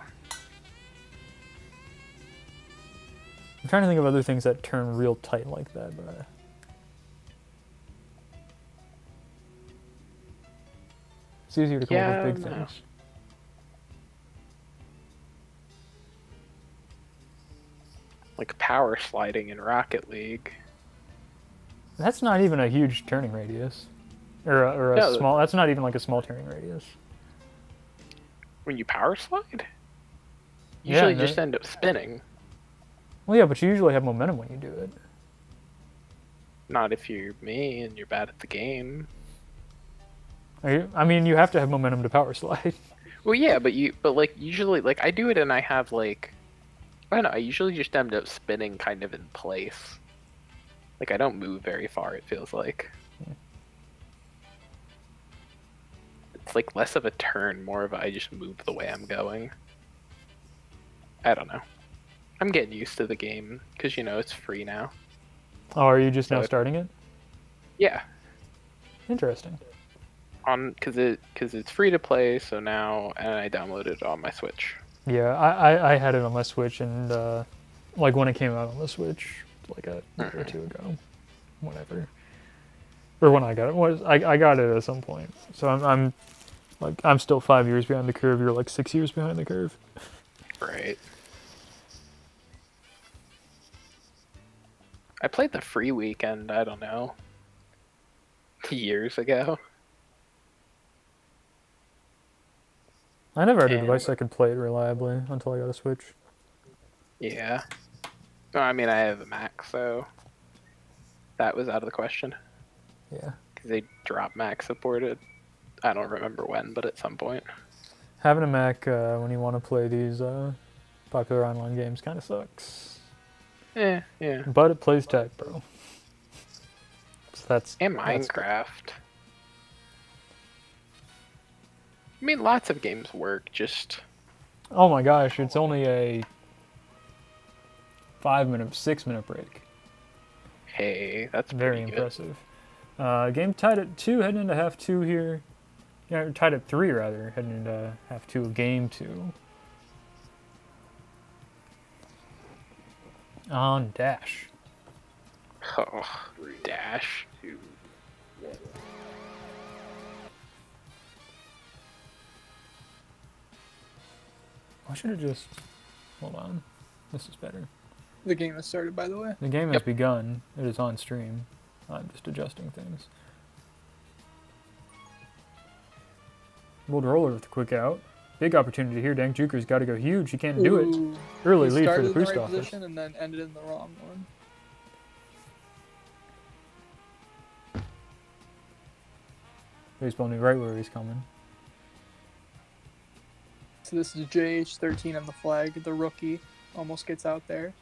I'm trying to think of other things that turn real tight like that, but... It's easier to come up with big no. things. Like power sliding in Rocket League. That's not even a huge turning radius. Or a No, small... That's not even like a small turning radius. When you power slide? Yeah, Usually no. just end up spinning. Well, yeah, but you usually have momentum when you do it. Not if you're me and you're bad at the game. I mean, you have to have momentum to power slide. Well, yeah, but like usually, like I do it and I have like, I don't know. I usually just end up spinning kind of in place. Like I don't move very far. It feels like it's like less of a turn, more of a, I just move the way I'm going. I don't know. I'm getting used to the game because you know it's free now. Oh, are you just now So- starting it? Yeah, Interesting. on because it's free to play. So now, and I downloaded it on my Switch. Yeah, I had it on my Switch, and like when it came out on the Switch, like a year or two ago, whatever. Or when I got it, I got it at some point. So I'm still 5 years behind the curve. You're like 6 years behind the curve. Right. I played the free weekend, I don't know, years ago. I never had a And- device that could play it reliably until I got a Switch. Yeah. No, I mean, I have a Mac, so that was out of the question. Yeah. Because they dropped Mac supported. I don't remember when, but at some point. Having a Mac when you want to play these popular online games kind of sucks. Yeah. But it plays Tag Pro. So that's And that's good. Minecraft. I mean, lots of games work, just... Oh my gosh, it's only a 6-minute break. Hey, that's Very pretty good. impressive. Game tied at 2, heading into half 2 here. Yeah, tied at 3 rather, heading into half 2 of game 2. On Dash. Oh, 3, Dash. 2, 1. I should have just... Hold on. This is better. The game has started, by the way. The game has Yep. begun. It is on stream. I'm just adjusting things. Bold Roller with a quick out. Big opportunity here. Dank Juker's got to go huge. He can't do it. Ooh. Early He lead for started the in the boost right office. position and then ended in the wrong one. Baseball knew right where he's coming. So this is JH13 on the flag. The rookie almost gets out there.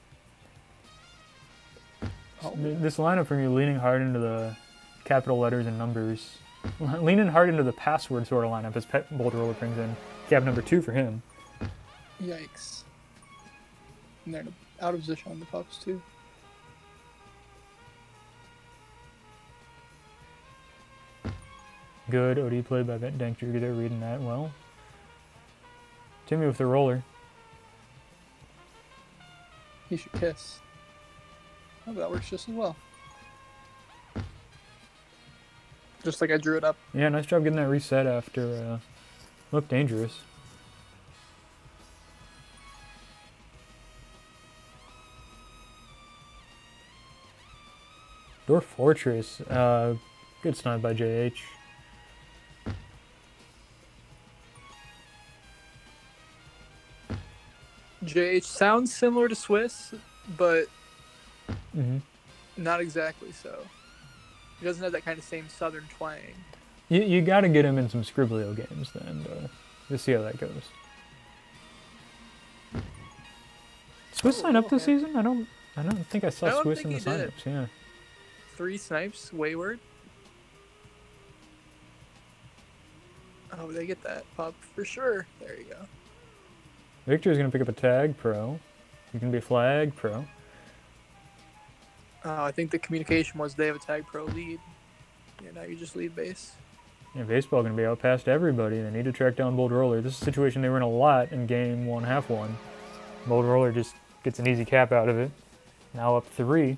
Oh, This lineup from you leaning hard into the capital letters and numbers. Leaning hard into the password sort of lineup as Bold Roller brings in cab number 2 for him. yikes. And they're out of position on the pups, too. Good OD play by Dank Juker there, reading that well. Timmy with the roller. He should kiss. Oh, that works just as well. Just like I drew it up. Yeah, nice job getting that reset after looked dangerous. Dwarf Fortress, good snipe by JH. JH sounds similar to Swiss, but Mm-hmm. not exactly so. He doesn't have that kind of same southern twang. You got to get him in some Scribblio games then, to see how that goes. Swiss Oh, sign up this okay. season? I don't think I saw I don't Swiss in think the he did. signups. Yeah. 3 snipes, Wayward. Oh, they get that pup for sure. There you go. Victor's gonna pick up a tag pro. You can be flag pro. I think the communication was they have a tag pro lead. Yeah, now you just lead base. Yeah, baseball gonna be out past everybody. They need to track down Bold Roller. This is a situation they were in a lot in game 1, half 1. Bold Roller just gets an easy cap out of it. Now up 3.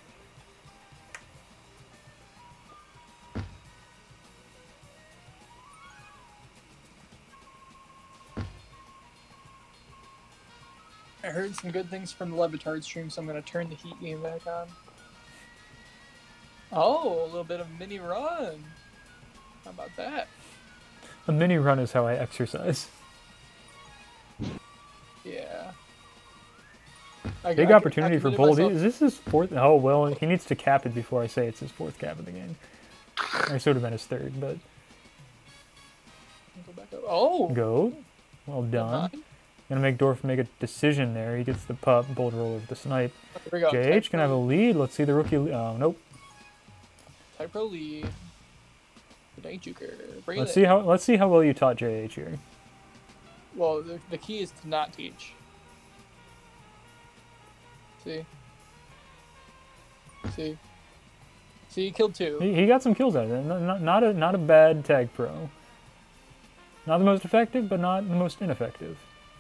I heard some good things from the Levitard stream, so I'm going to turn the Heat game back on. Oh, a little bit of mini run. How about that? A mini run is how I exercise. Yeah. Big opportunity for Bold. Is this his 4th? Oh, well, he needs to cap it before I say it's his 4th cap of the game. Or it should have been his 3rd, but Go back up. Oh! go. Well done. Gonna make Dorf make a decision there. He gets the pup, Bold Roller with the snipe. Here we go. JH can have a lead. Let's see the rookie. Oh, nope. Type pro lead. Dank Juker. Bring Let's it. see how well you taught JH here. Well, the key is to not teach. See? See? See, you killed 2. He got some kills out of it. Not a bad tag pro. Not the most effective, but not the most ineffective.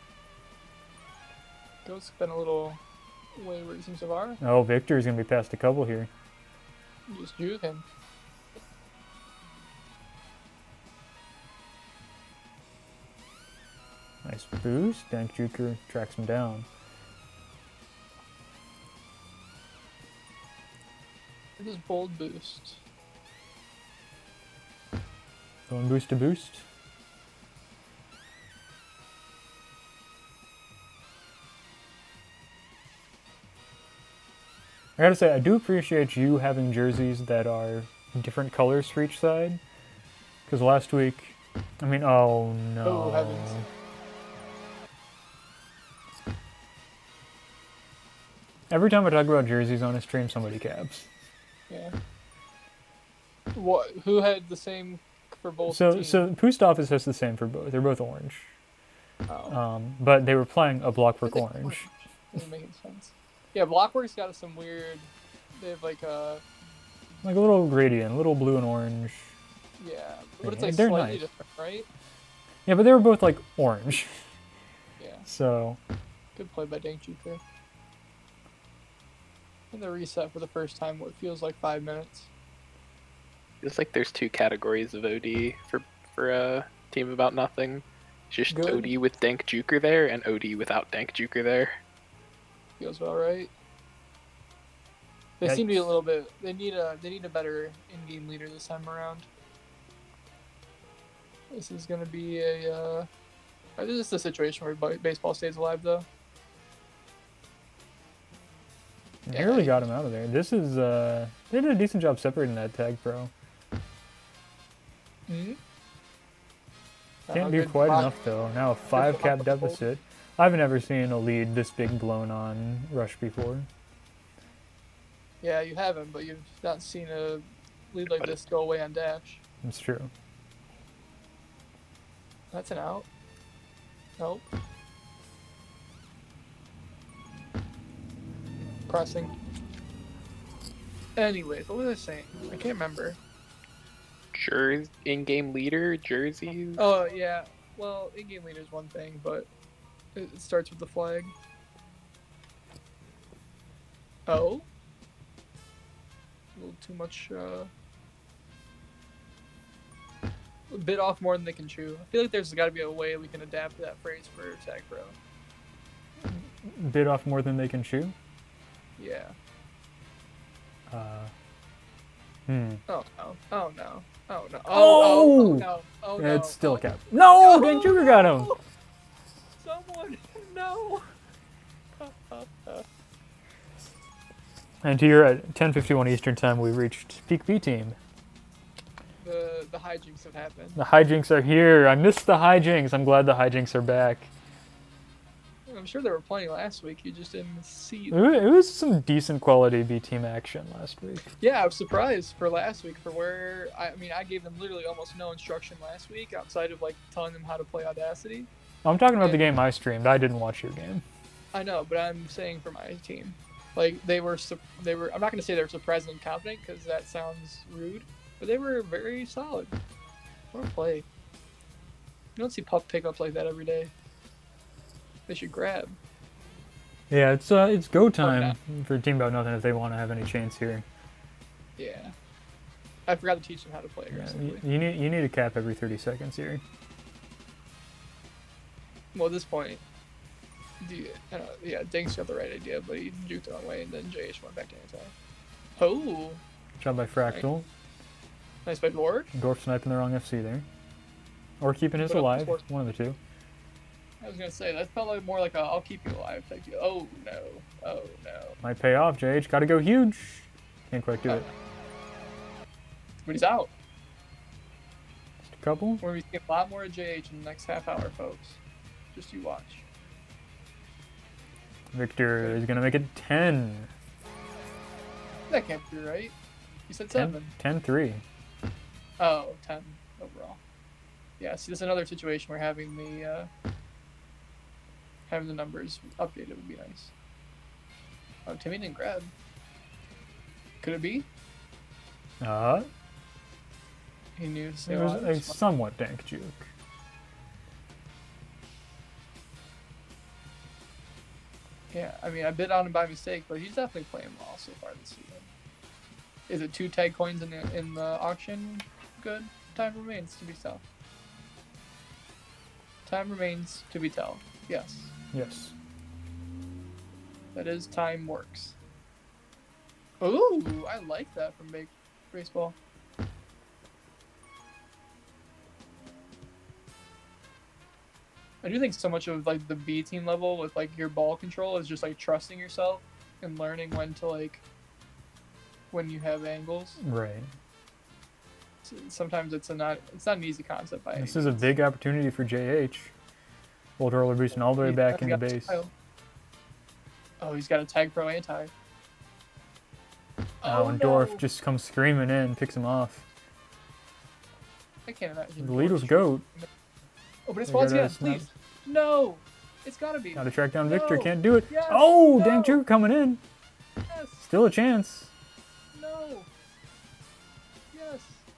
Ghost's been a little wayward it seems so far. Oh, Victor's gonna be past a couple here. Just juke him. Nice boost. Dank Juker tracks him down. It is bold boost. Going boost to boost. I gotta say, I do appreciate you having jerseys that are different colors for each side. Because last week, I mean, oh no. Oh, heavens. Every time I talk about jerseys on a stream, somebody caps. Yeah. What? Who had the same for both So teams? Post Office has the same for both. They're both orange. Oh. But they were playing a Blockwork orange. Doesn't make any sense. Yeah, Blockwork's got some weird. They have like Like a little gradient, a little blue and orange. yeah, but it's like They're slightly nice. different, right? Yeah, but they were both like orange. Yeah. So, Good play by Dankjuker. And the reset for the first time, what feels like 5 minutes. It's like there's two categories of OD for a team about nothing. It's just Good. OD with Dank Juker there and OD without Dank Juker there. Feels about right. They seem to be a little bit. They need a better in-game leader this time around. This is gonna be a. This is a situation where baseball stays alive, though. nearly got him out of there. This is, they did a decent job separating that tag pro. Hmm. Can't do quite enough though. Now a 5 cap deficit. I've never seen a lead this big blown on Rush before. Yeah, you haven't, but you've not seen a lead like this go away on dash. It's true. That's an out. Nope. Pressing. Anyways, what was I saying? I can't remember. In-game leader, jerseys. Oh, yeah. Well, in-game leader is one thing, but it starts with the flag. Oh? A little too much, a bit off more than they can chew. I feel like there's got to be a way we can adapt that phrase for Tag Pro. Bit off more than they can chew. Yeah. Hmm. Oh no. Oh no. Oh no. Oh! No. Oh no. It's still a cap. No! Dank Juker got him! Someone. No. And here at 10:51 Eastern Time, we reached Peak B Team. The hijinks have happened. The hijinks are here. I missed the hijinks. I'm glad the hijinks are back. I'm sure they were playing last week. You just didn't see It them. was some decent quality B Team action last week. Yeah, I was surprised for last week for where I gave them literally almost no instruction last week outside of like telling them how to play Audacity. I'm talking about the game I streamed. I didn't watch your game. I know, but I'm saying for my team, like they were. I'm not gonna say they were surprisingly confident because that sounds rude, but they were very solid. What a play! You don't see pup pickups like that every day. They should grab. Yeah, it's go time for Team About Nothing if they want to have any chance here. Yeah. I forgot to teach them how to play Yeah, aggressively. you need a cap every 30 seconds here. Well, at this point, Dank's got the right idea, but he juked the wrong way, and then JH went back to anti. Oh, Job by Fractal. nice by Dwarf. Dwarf sniping the wrong FC there. Or keeping his Put up alive. the force. One of the two. I was gonna say that felt like more like a "I'll keep you alive" type deal. Oh no! Oh no! Might pay off, JH. Gotta go huge. Can't quite do it. But he's out. Just a couple. We're gonna be seeing a lot more of JH in the next half hour, folks. Just you watch. Victor is gonna make it 10. That can't be right. You said 7. 10-3. Oh, 10 overall. Yeah, see, this is another situation where having the numbers updated would be nice. Oh, Timmy didn't grab. Could it be? He knew to stay It was alive. a somewhat dank juke. Yeah, I mean, I bid on him by mistake, but he's definitely playing well so far this season. Is it 2 tag coins in the auction? Good. Time remains to be tell. Time remains to be tell. Yes, Yes. that is time works. Ooh, I like that from baseball. I do think so much of like the B team level with like your ball control is just like trusting yourself and learning when to like when you have angles. Right. Sometimes it's not an easy concept by any This is a means. big opportunity for JH. Old roller boosting all the way He back has into got base. style. Oh, he's got a tag pro anti. Oh, and Dorf just comes screaming in, picks him off. I can't imagine. The lead was Dorf GOAT. Oh, but it's They falls gotta again, snap. please. No! It's gotta be. Gotta track down Victor, No. can't do it. Yes. Oh, No. Dank Juke coming in. Yes! Still a chance. No! Yes!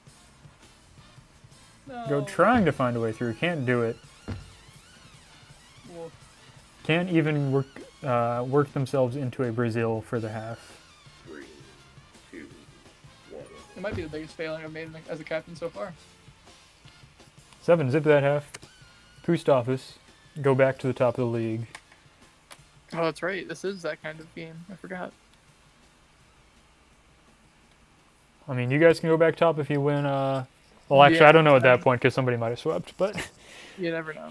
No. Go trying to find a way through, can't do it. Well, Can't even work themselves into a Brazil for the half. 3, 2, 1. it might be the biggest failing I've made as a captain so far. 7, zip that half. Post office. Go back to the top of the league. Oh, that's right. This is that kind of game. I forgot. I mean, you guys can go back top if you win. Well, actually, Yeah. I don't know at that point because somebody might have swept, but You never know.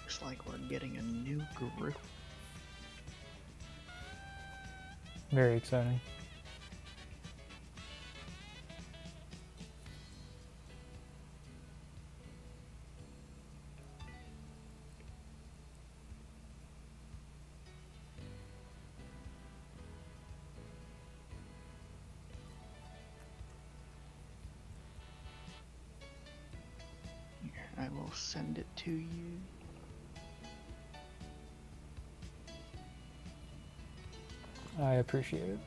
Looks like we're getting a new group. Very exciting. I will send it to you. I appreciate it.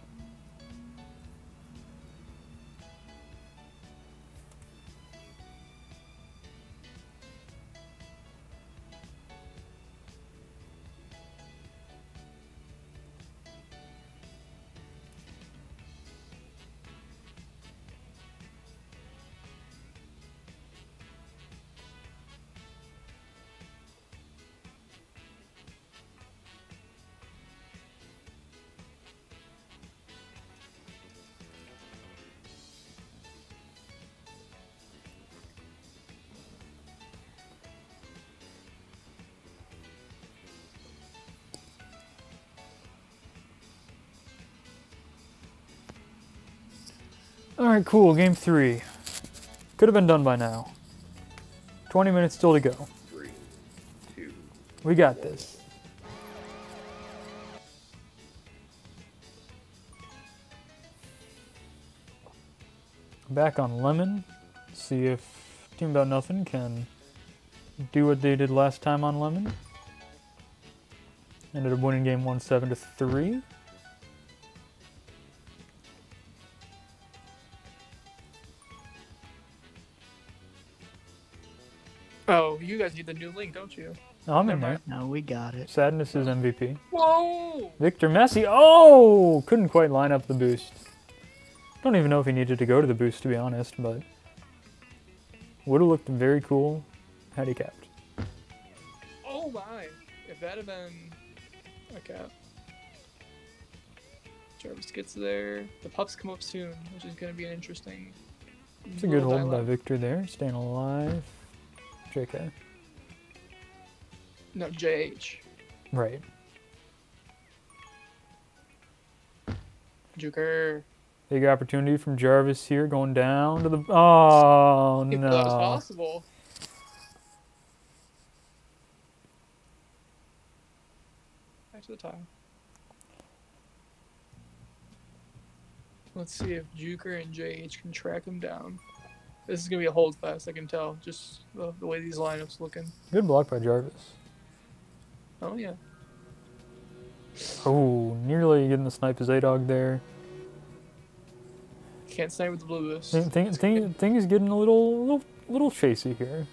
Alright, cool. Game 3. Could have been done by now. 20 minutes still to go. 3, 2, We got this. Back on Lemon. See if Team About Nothing can do what they did last time on Lemon. Ended up winning game 1 7-3. Oh, you guys need the new link, don't you? Oh, I'm in Never there. No, we got it. Sadness is MVP. Whoa! Victor Messi. Oh! Couldn't quite line up the boost. Don't even know if he needed to go to the boost, to be honest, but would have looked very cool had he capped. Oh my! If that had been a cap. Jarvis gets there. The pups come up soon, which is going to be an interesting. It's a good little hold by dialogue. Victor there. Staying alive. JK. No, JH. Right. Juker. Big opportunity from Jarvis here, going down to the... Oh, If that was no. possible. Back to the tile. Let's see if Juker and JH can track him down. This is going to be a hold fest, I can tell. Just the way these lineups looking. Good block by Jarvis. Oh, yeah. Oh, nearly getting the snipe as A-Dog there. Can't snipe with the blue boost. Thing is getting a little chasey here.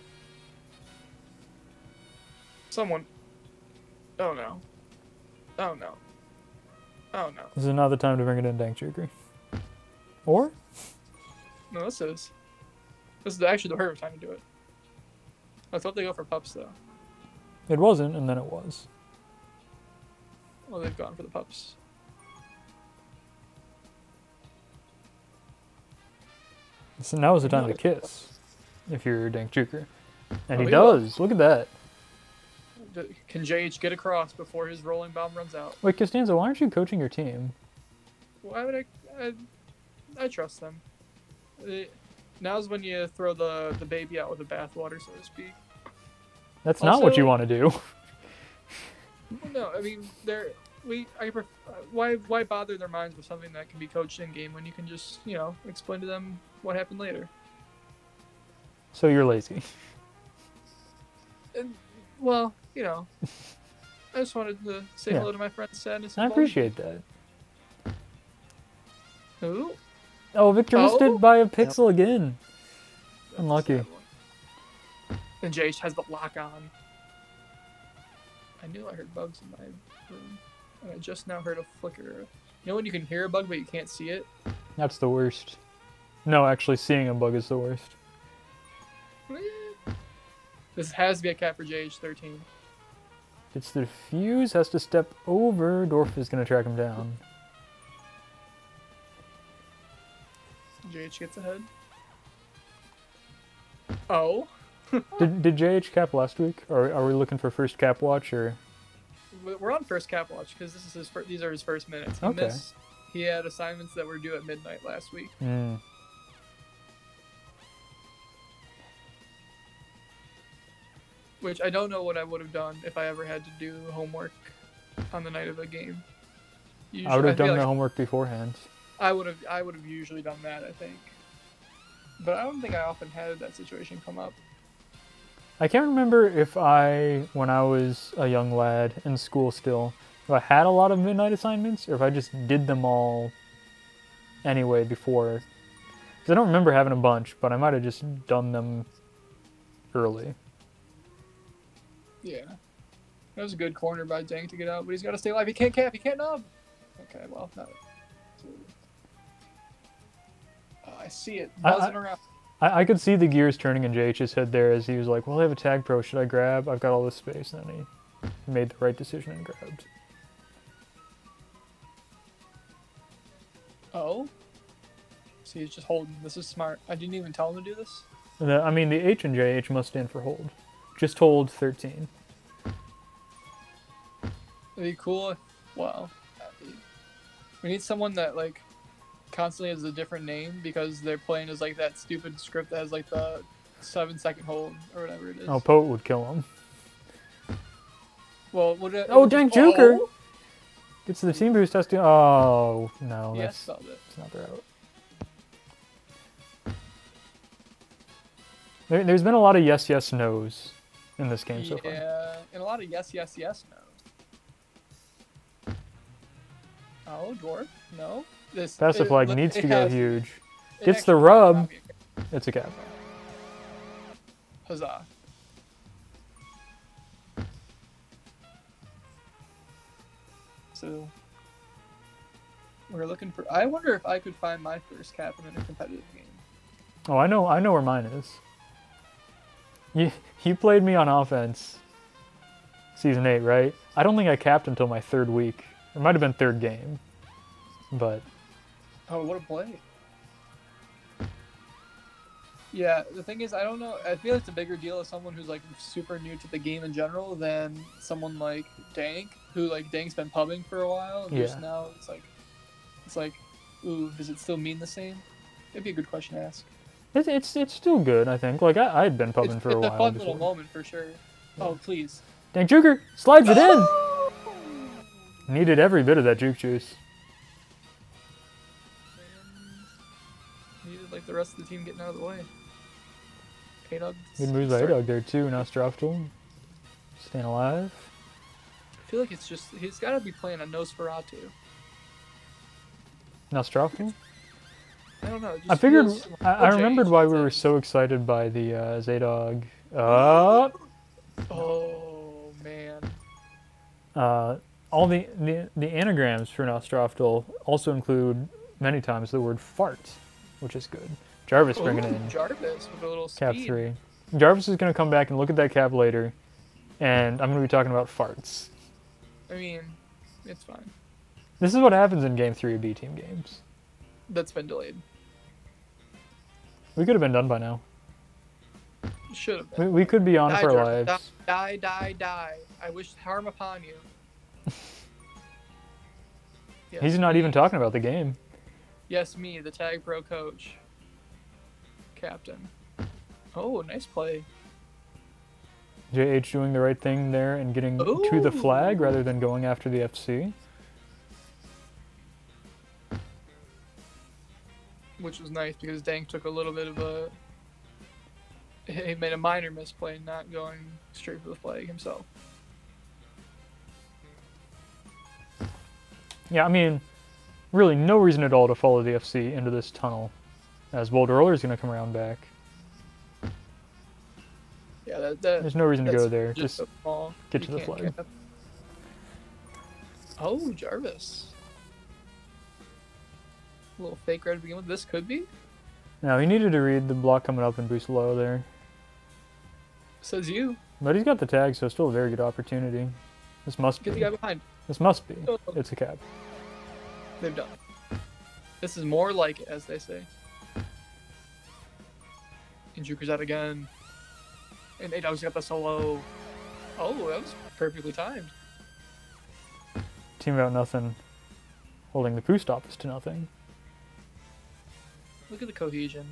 Someone. Oh, no. Oh, no. Oh, no. This is not the time to bring it in, Dank Juker. Or? No, this is. This is actually the perfect time to do it. I thought they go for pups, though. It wasn't, and then it was. Well, they've gone for the pups. So now is the time No. to kiss, if you're Dank Juker. And Oh, he he will. does. Look at that. Can JH get across before his rolling bomb runs out? Wait, Costanza, why aren't you coaching your team? Why would I trust them. Now's when you throw the baby out with the bathwater, so to speak. That's not what you Also- want to do. Well, no, I mean why bother their minds with something that can be coached in game when you can just explain to them what happened later. So you're lazy. And well, I just wanted to say Yeah. hello to my friend Sadness. I appreciate that. Ooh, Oh, Victor missed Oh. it by a pixel again. that's Unlucky. a sad one. And JH has the lock on. I knew I heard bugs in my room, and I just now heard a flicker. You know when you can hear a bug but you can't see it? That's the worst. No, actually seeing a bug is the worst. This has to be a cat for JH13. It's the fuse, has to step over. Dorf is going to track him down. JH gets ahead. Oh. Did JH cap last week, or are we looking for first cap watch, or? We're on first cap watch because this is these are his first minutes. Okay. He had assignments that were due at midnight last week. Hmm. Which I don't know what I would have done if I ever had to do homework on the night of a game. I would have feel done the like homework beforehand. I would have usually done that, I think. But I don't think I often had that situation come up. I can't remember if when I was a young lad in school still, if I had a lot of midnight assignments, or if I just did them all anyway before. Because I don't remember having a bunch, but I might have just done them early. Yeah. That was a good corner by Dank to get out, but he's got to stay alive. He can't cap, he can't nub. Okay, well, no. Oh, I see it buzzing around. I could see the gears turning in JH's head there as he was like, well, I have a tag pro, should I grab? I've got all this space. And then he made the right decision and grabbed. Oh? See, he's just holding. This is smart. I didn't even tell him to do this. I mean, the H in JH must stand for hold. Just hold 13. It'd be cool if, well, we need someone that, like, constantly has a different name because they're playing as, like, that stupid script that has, like, the 7-second hold or whatever it is. Oh, Poet would kill him. Well, oh, dang, Joker! Gets the team boost testing. Oh, no, Yes, that's spelled it. not the route. There's been a lot of yes, yes, no's in this game so far. Yeah, and a lot of yes, yes, yes, no. Oh, dwarf? No. This Passive flag it- needs it to go has- huge. it Gets the actually rub. might be a- It's a cap. Huzzah. So we're looking for. I wonder if I could find my first cap in a competitive game. Oh, I know where mine is. You played me on offense. Season 8, right? I don't think I capped until my 3rd week. It might have been 3rd game. But Oh, what a play! Yeah, the thing is, I don't know. I feel it's a bigger deal as someone who's like super new to the game in general than someone like Dank, who like Dank's been pubbing for a while, and just Yeah. now it's like, ooh, does it still mean the same? It'd be a good question to ask. it's still good, I think. Like, I had been pubbing It's for a a while fun before. little moment for sure. Oh, please. Dang, Juker slides it in! Needed every bit of that juke juice. Needed like the rest of the team getting out of the way. A-Dog. Good moves by A-Dog there too. Nostraftal staying alive. I feel like it's just he's got to be playing a Nosferatu. Nostraftal? I don't know. It just I figured. feels- I Oh, remembered Jay, why we were says- so excited by the Zadog. Oh man. All the anagrams for Nostraftal also include many times the word fart, which is good. Jarvis bringing Ooh, in Jarvis with a little cap speed. 3. Jarvis is going to come back and look at that cap later, and I'm going to be talking about farts. I mean, it's fine. This is what happens in Game 3 of B-Team games. That's been delayed. We could have been done by now. Should have been. We could be on Die, for our Jarvis, lives. die, die, die. I wish harm upon you. Yes, He's not me. even talking about the game. Yes, me, the tag pro coach. Captain. Oh, nice play. JH doing the right thing there and getting to the flag Ooh. rather than going after the FC. Which was nice because Dank took a little bit of a. He made a minor misplay, not going straight for the flag himself. Yeah, I mean, really no reason at all to follow the FC into this tunnel, as Boulder Roller is going to come around back. Yeah, that There's no reason to go that's there. just Just a ball. get You to the can't flag. cap. Oh, Jarvis. A little fake right to begin with. This could be. now he needed to read the block coming up and boost low there, Says you. but he's got the tag, so still a very good opportunity. This must Get the be. guy behind. This must be. Oh. It's a cap. They've done it. This is more like it, as they say. And Juker's out again. And it always got the solo. Oh, that was perfectly timed. Team About Nothing holding the Poost office to nothing. Look at the cohesion.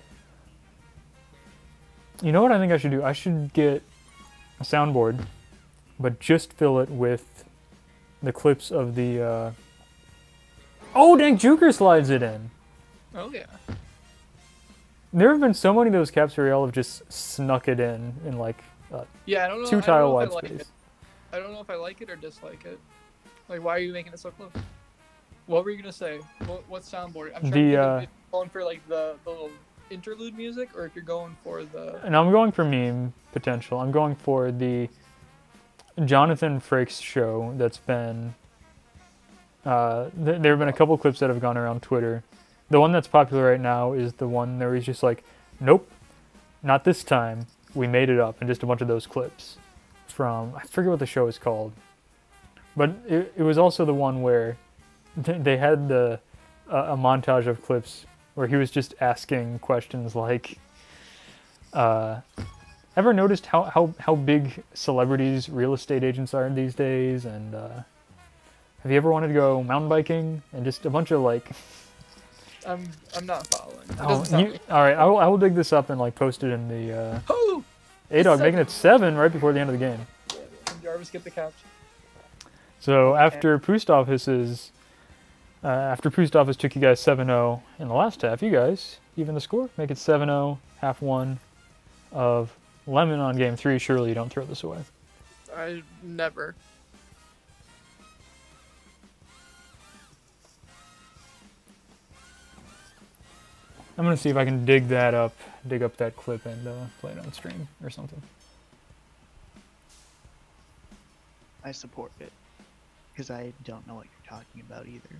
You know what I think I should do? I should get a soundboard, but just fill it with the clips of the. Oh, dang! Juker slides it in. Oh yeah. There have been so many of those Caps Real have just snuck it in like Yeah, I don't know. 2 I don't tile know if wide I like space. it. I don't know if I like it or dislike it. Like, why are you making it so close? What were you gonna say? What soundboard? I'm trying to think of if you're going for like the little interlude music, or if you're going for the. And I'm going for meme potential. I'm going for the Jonathan Frakes show that's been. There have been a couple clips that have gone around Twitter. The one that's popular right now is the one where he's just like, nope, not this time. We made it up, and just a bunch of those clips from, I forget what the show is called. But it was also the one where they had a montage of clips where he was just asking questions like, ever noticed how big celebrities real estate agents are these days? And have you ever wanted to go mountain biking? And just a bunch of like... I'm not following. It Oh, doesn't sound like- all right, I will dig this up and like post it in the Oh! A-Dog, making it 7 right before the end of the game. And Jarvis get the couch. So after Poost Office's, after Poost Office took you guys 7-0 in the last half, you guys even the score, make it 7-0, half one of Lemon on game 3. Surely you don't throw this away. I never. I'm gonna see if I can dig up that clip and play it on stream or something. I support it. Because I don't know what you're talking about either.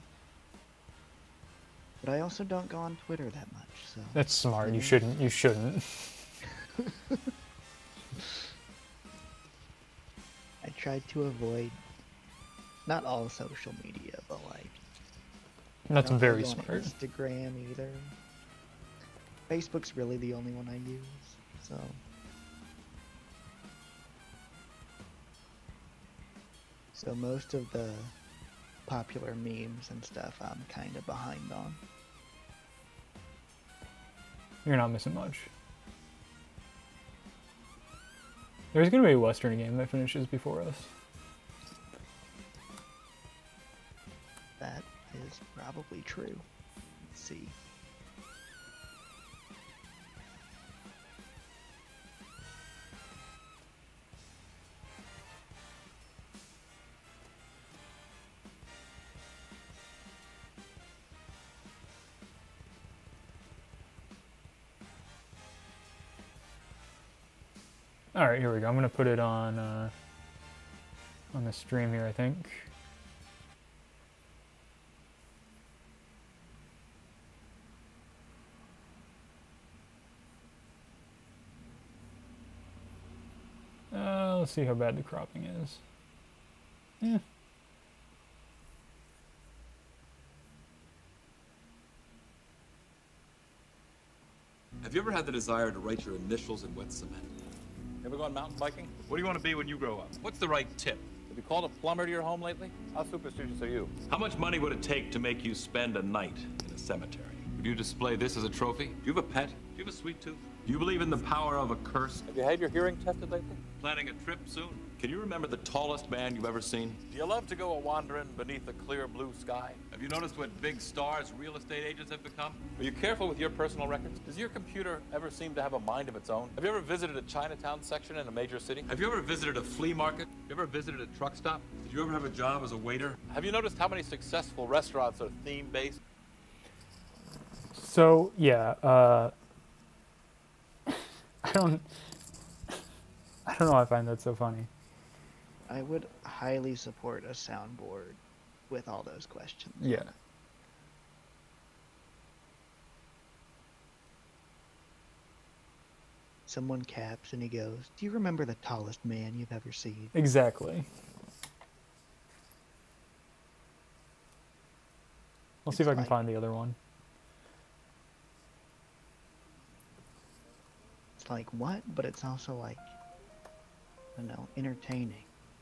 But I also don't go on Twitter that much, so... That's smart. You shouldn't. You shouldn't. I tried to avoid... Not all social media, but like... That's I don't very go on smart. Instagram either. Facebook's really the only one I use, so... So most of the popular memes and stuff I'm kind of behind on. You're not missing much. There's gonna be a Western game that finishes before us. That is probably true. Let's see. All right, here we go. I'm gonna put it on the stream here, I think. Let's see how bad the cropping is. Yeah. Have you ever had the desire to write your initials in wet cement? Ever gone mountain biking? What do you want to be when you grow up? What's the right tip? Have you called a plumber to your home lately? How superstitious are you? How much money would it take to make you spend a night in a cemetery? Would you display this as a trophy? Do you have a pet? Do you have a sweet tooth? Do you believe in the power of a curse? Have you had your hearing tested lately? Planning a trip soon? Can you remember the tallest man you've ever seen? Do you love to go a-wandering beneath a clear blue sky? Have you noticed what big stars real estate agents have become? Are you careful with your personal records? Does your computer ever seem to have a mind of its own? Have you ever visited a Chinatown section in a major city? Have you ever visited a flea market? Have you ever visited a truck stop? Did you ever have a job as a waiter? Have you noticed how many successful restaurants are theme-based? So yeah, I don't know. I find that so funny. I would highly support a soundboard with all those questions. Yeah. Someone caps and he goes, "Do you remember the tallest man you've ever seen?" Exactly. I'll see if I can It's find the other one. It's it's like, what? But it's also like, I don't know, entertaining.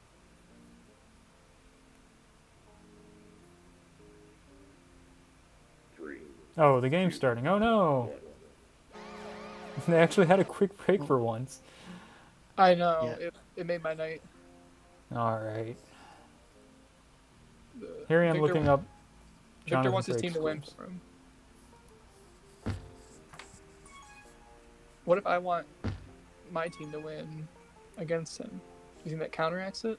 Three. Oh, the game's starting. Oh no! They actually had a quick break for once. I know. Yeah. It made my night. Alright. The- Here I am Victor- looking up. Victor Jonathan wants his Frakes team to win clips. for him. What if I want my team to win against him? Do you think that counteracts it?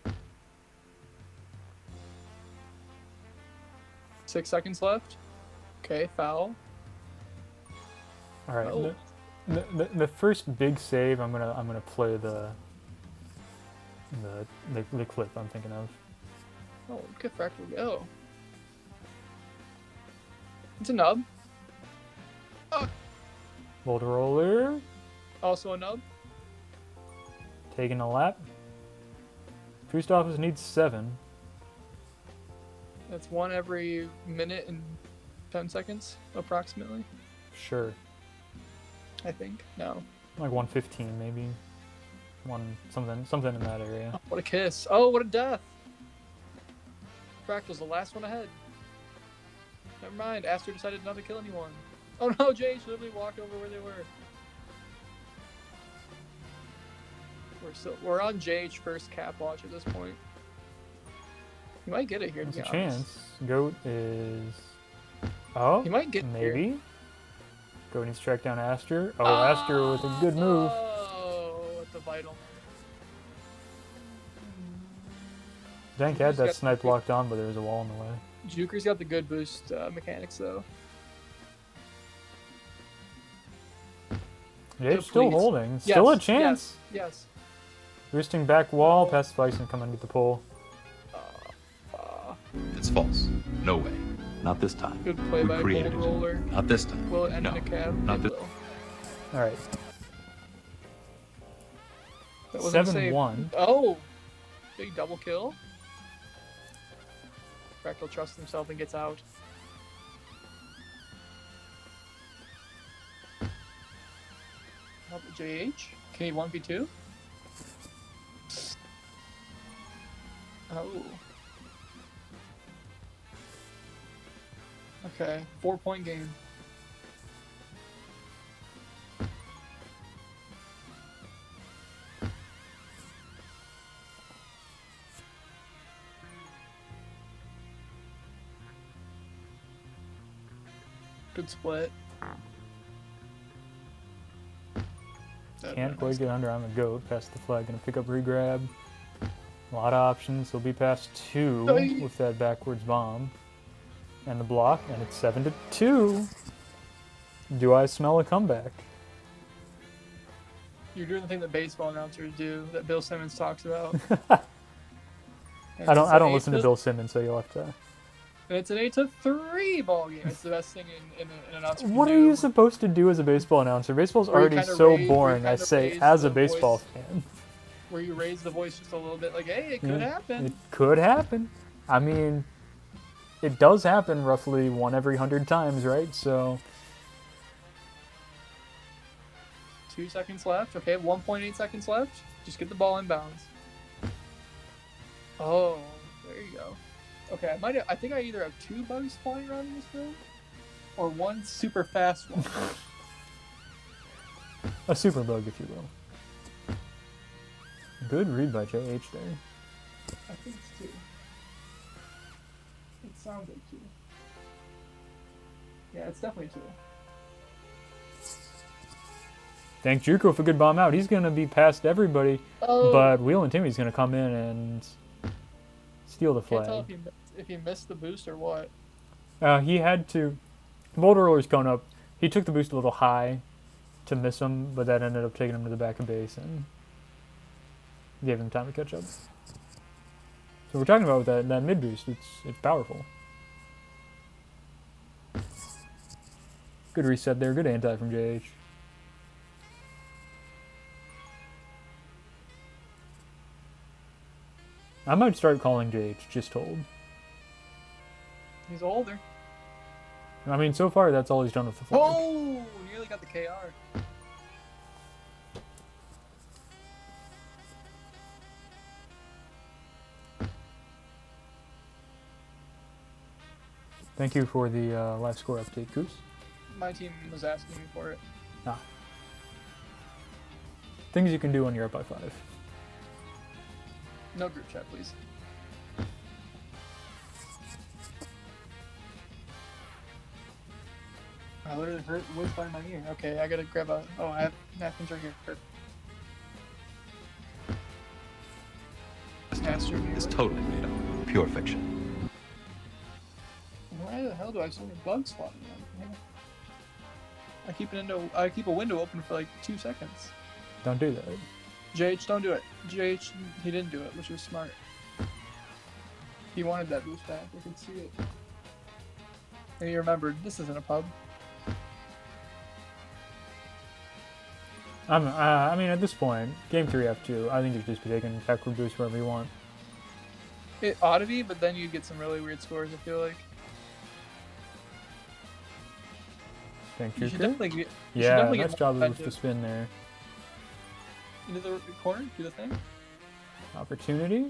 6 seconds left. Okay, foul. Alright. Oh. The first big save, I'm gonna play the clip I'm thinking of. Oh, look at Fractal go. It's a nub. Boulder roller, Also a nub. taking a lap. Boost office needs 7. That's one every minute and 10 seconds, approximately. Sure. I think. No. Like 115 maybe. Something in that area. Oh, what a kiss. Oh, what a death. Fractal's the last one ahead. Never mind. Aster decided not to kill anyone. Oh no, Jay literally walked over where they were. We're on JH first cap watch at this point. He might get it here. To There's be a honest. chance. Goat is. Oh, He might get here. maybe. Goat needs to track down Aster. Oh, Aster with a good move. Oh, at the vital. Dank had He's that got- snipe locked on, but there was a wall in the way. Juker's got the good boost mechanics though. Jade's still please. holding. Still a Yes, chance. Yes. Boosting back wall, past the Bison, come underneath the pole. It's false. No way. Not this time. Good play We by created Bold it. Roller. Not this time. Will it end no. in a cab? Not It this. will. Alright. That wasn't a save. 7-1. Oh! Big double kill. Fractal trusts himself and gets out. Help with JH. Can he 1v2? Oh. Okay, 4-point game. Good split. Can't quite get under. I'm a goat. Past the flag. Gonna pick up regrab. A lot of options. He'll be past 2 Oy. with that backwards bomb. And the block. And it's 7-2. Do I smell a comeback? You're doing the thing that baseball announcers do, that Bill Simmons talks about. I don't listen to Bill Simmons, so you'll have to. It's an 8-3 ball game. It's the best thing in an announcer. can What are do. you supposed to do as a baseball announcer? Baseball's Where you already kinda so raise- where you boring, I kinda say, raise as a the baseball voice. fan. Where you raise the voice just a little bit, like, hey, it could Yeah, happen. It could happen. I mean, it does happen roughly 1 every 100 times, right? So, 2 seconds left. Okay, 1.8 seconds left. Just get the ball in bounds. Oh, there you go. Okay, I think I either have 2 bugs flying around in this room, or 1 super fast one. a super bug, if you will. Good read by JH there. I think it's 2. It sounds like 2. Yeah, it's definitely 2. Thank Juko for a good bomb out. He's going to be past everybody, Oh, but Wheel and Timmy's going to come in and steal the can't tell flag. if he missed the boost or what. He had to. Boulder Roller's going up. He took the boost a little high to miss him, but that ended up taking him to the back of base and gave him time to catch up. So we're talking about that mid boost. It's powerful. Good reset there. Good anti from JH. I might start calling JH just hold. He's older. I mean, so far that's all he's done with the flag. Oh, nearly got the KR. Thank you for the live score update, Goose. My team was asking me for it. Ah. Things you can do when you're up by 5. No group chat, please. I literally hurt whiz by my ear. Okay, I gotta grab a. Oh, I have napkins right here. Perfect. Astro It's totally made up. Pure fiction. Why the hell do I have so many bugs spawning on? I keep a window open for like 2 seconds. Don't do that. JH, don't do it. JH, he didn't do it, which was smart. He wanted that boost back. I could see it. And he remembered, this isn't a pub. I mean, at this point, game 3 F2, I think you should just be taking tech or boost wherever you want. It ought to be, but then you'd get some really weird scores, I feel like. Thank You you. should definitely get. You should Yeah, definitely nice get job more with the spin there. into the corner, do the thing. Opportunity.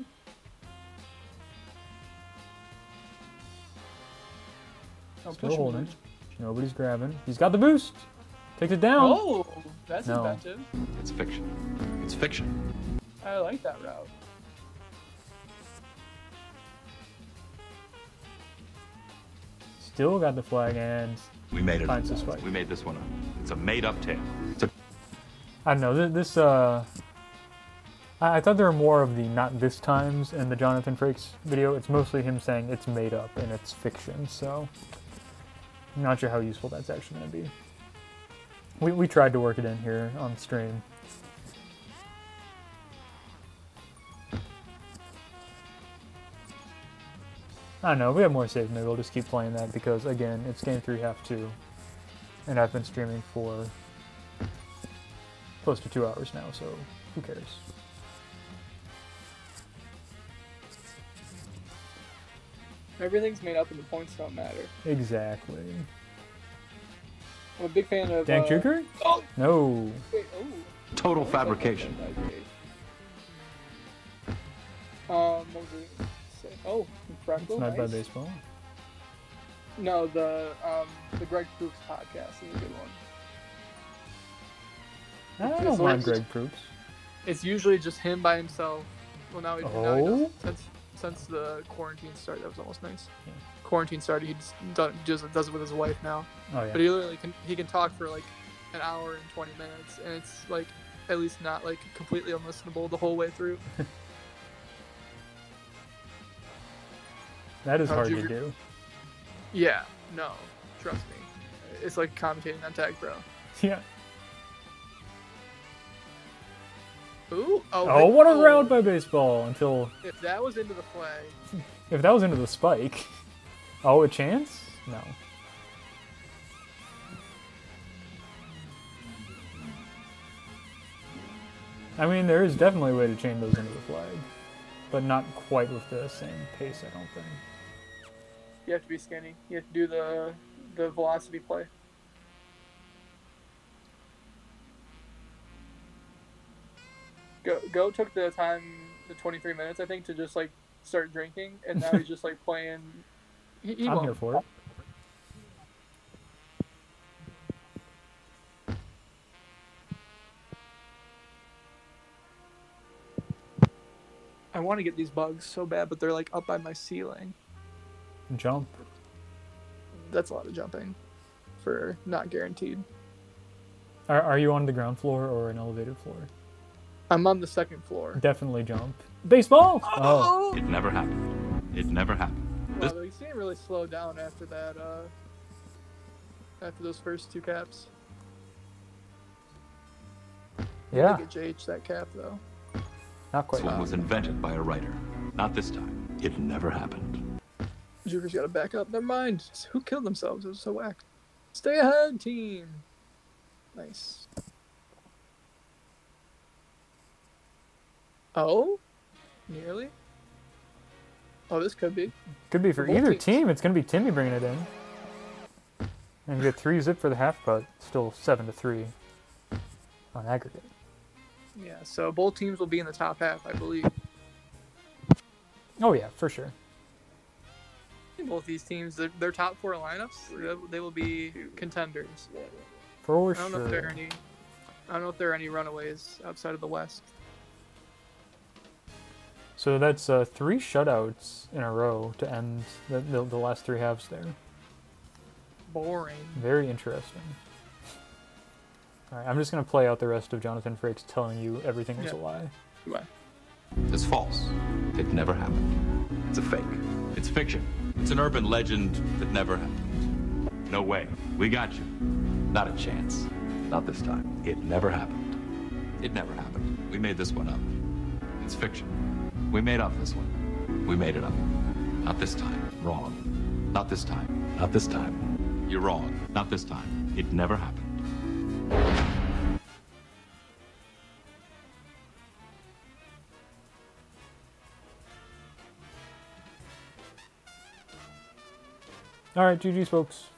Oh, Still push him, holding. dude. Nobody's grabbing. He's got the boost. Takes it down. Oh, that's No. inventive. It's fiction. It's fiction. I like that route. Still got the flag and We made it up. Finds the spike. We made this one up. It's a made-up tale. It's a I don't know. I thought there were more of the not this times in the Jonathan Frakes video. It's mostly him saying it's made up and it's fiction, so I'm not sure how useful that's actually going to be. We tried to work it in here on stream. I don't know, we have more saves, maybe we'll just keep playing that because, again, it's game 3 half 2, and I've been streaming for close to 2 hours now, so who cares? Everything's made up and the points don't matter. Exactly. I'm a big fan of. Dank Juker? Oh! No. Wait, oh. total fabrication. What was it? Oh, Freckle, Sniped by nice. baseball. No, the Greg Proops podcast is a good one. I It's don't like- mind Greg Proops. It's usually just him by himself. Well, now he Oh? does. Since the quarantine started, that was almost nice. Yeah. Quarantine started, he just does it with his wife now. Oh But yeah. he literally can talk for like an hour and 20 minutes, and it's like at least not like completely unlistenable the whole way through. That is How'd hard you to re- do. Yeah, no, trust me, it's like commentating on Tag Pro. Yeah. Ooh, Oh, what a route by baseball until If that was into the flag, if that was into the spike. Oh, a chance? No. I mean, there is definitely a way to chain those into the flag, but not quite with the same pace, I don't think. you have to be skinny. You have to do the velocity play. Go took the time, the 23 minutes, I think, to just like start drinking, and now he's just like playing. He I'm won't. here for it. I want to get these bugs so bad, but they're like up by my ceiling. Jump. That's a lot of jumping for not guaranteed. Are you on the ground floor or an elevated floor? I'm on the second floor. Definitely jump. Baseball! Oh. It never happened. It never happened. Well, he seemed really slowed down after that. After those first two caps. Yeah, Get JH that cap though. not quite. This one was invented by a writer. Not this time. It never happened. Juker's got to back up. Never mind. Who killed themselves? It was so whack. Stay ahead, team. Nice. Oh, nearly. Oh, this could be. Could be for both either teams. team. It's going to be Timmy bringing it in. And get 3 zip for the half, but still 7-3 on aggregate. Yeah. So both teams will be in the top half, I believe. Oh yeah, for sure. Both these teams, their top 4 lineups, they will be contenders. For I don't know if sure. there are any runaways outside of the West. So that's 3 shutouts in a row to end the last 3 halves there. Boring. Very interesting. All right, I'm just going to play out the rest of Jonathan Frakes telling you everything was a lie. Goodbye. It's false. It never happened. It's a fake. It's fiction. It's an urban legend that never happened. No way. We got you. Not a chance. Not this time. It never happened. It never happened. We made this one up. It's fiction. We made up this one. We made it up. Not this time. Wrong. Not this time. Not this time. You're wrong. Not this time. It never happened. All right, GG's, folks.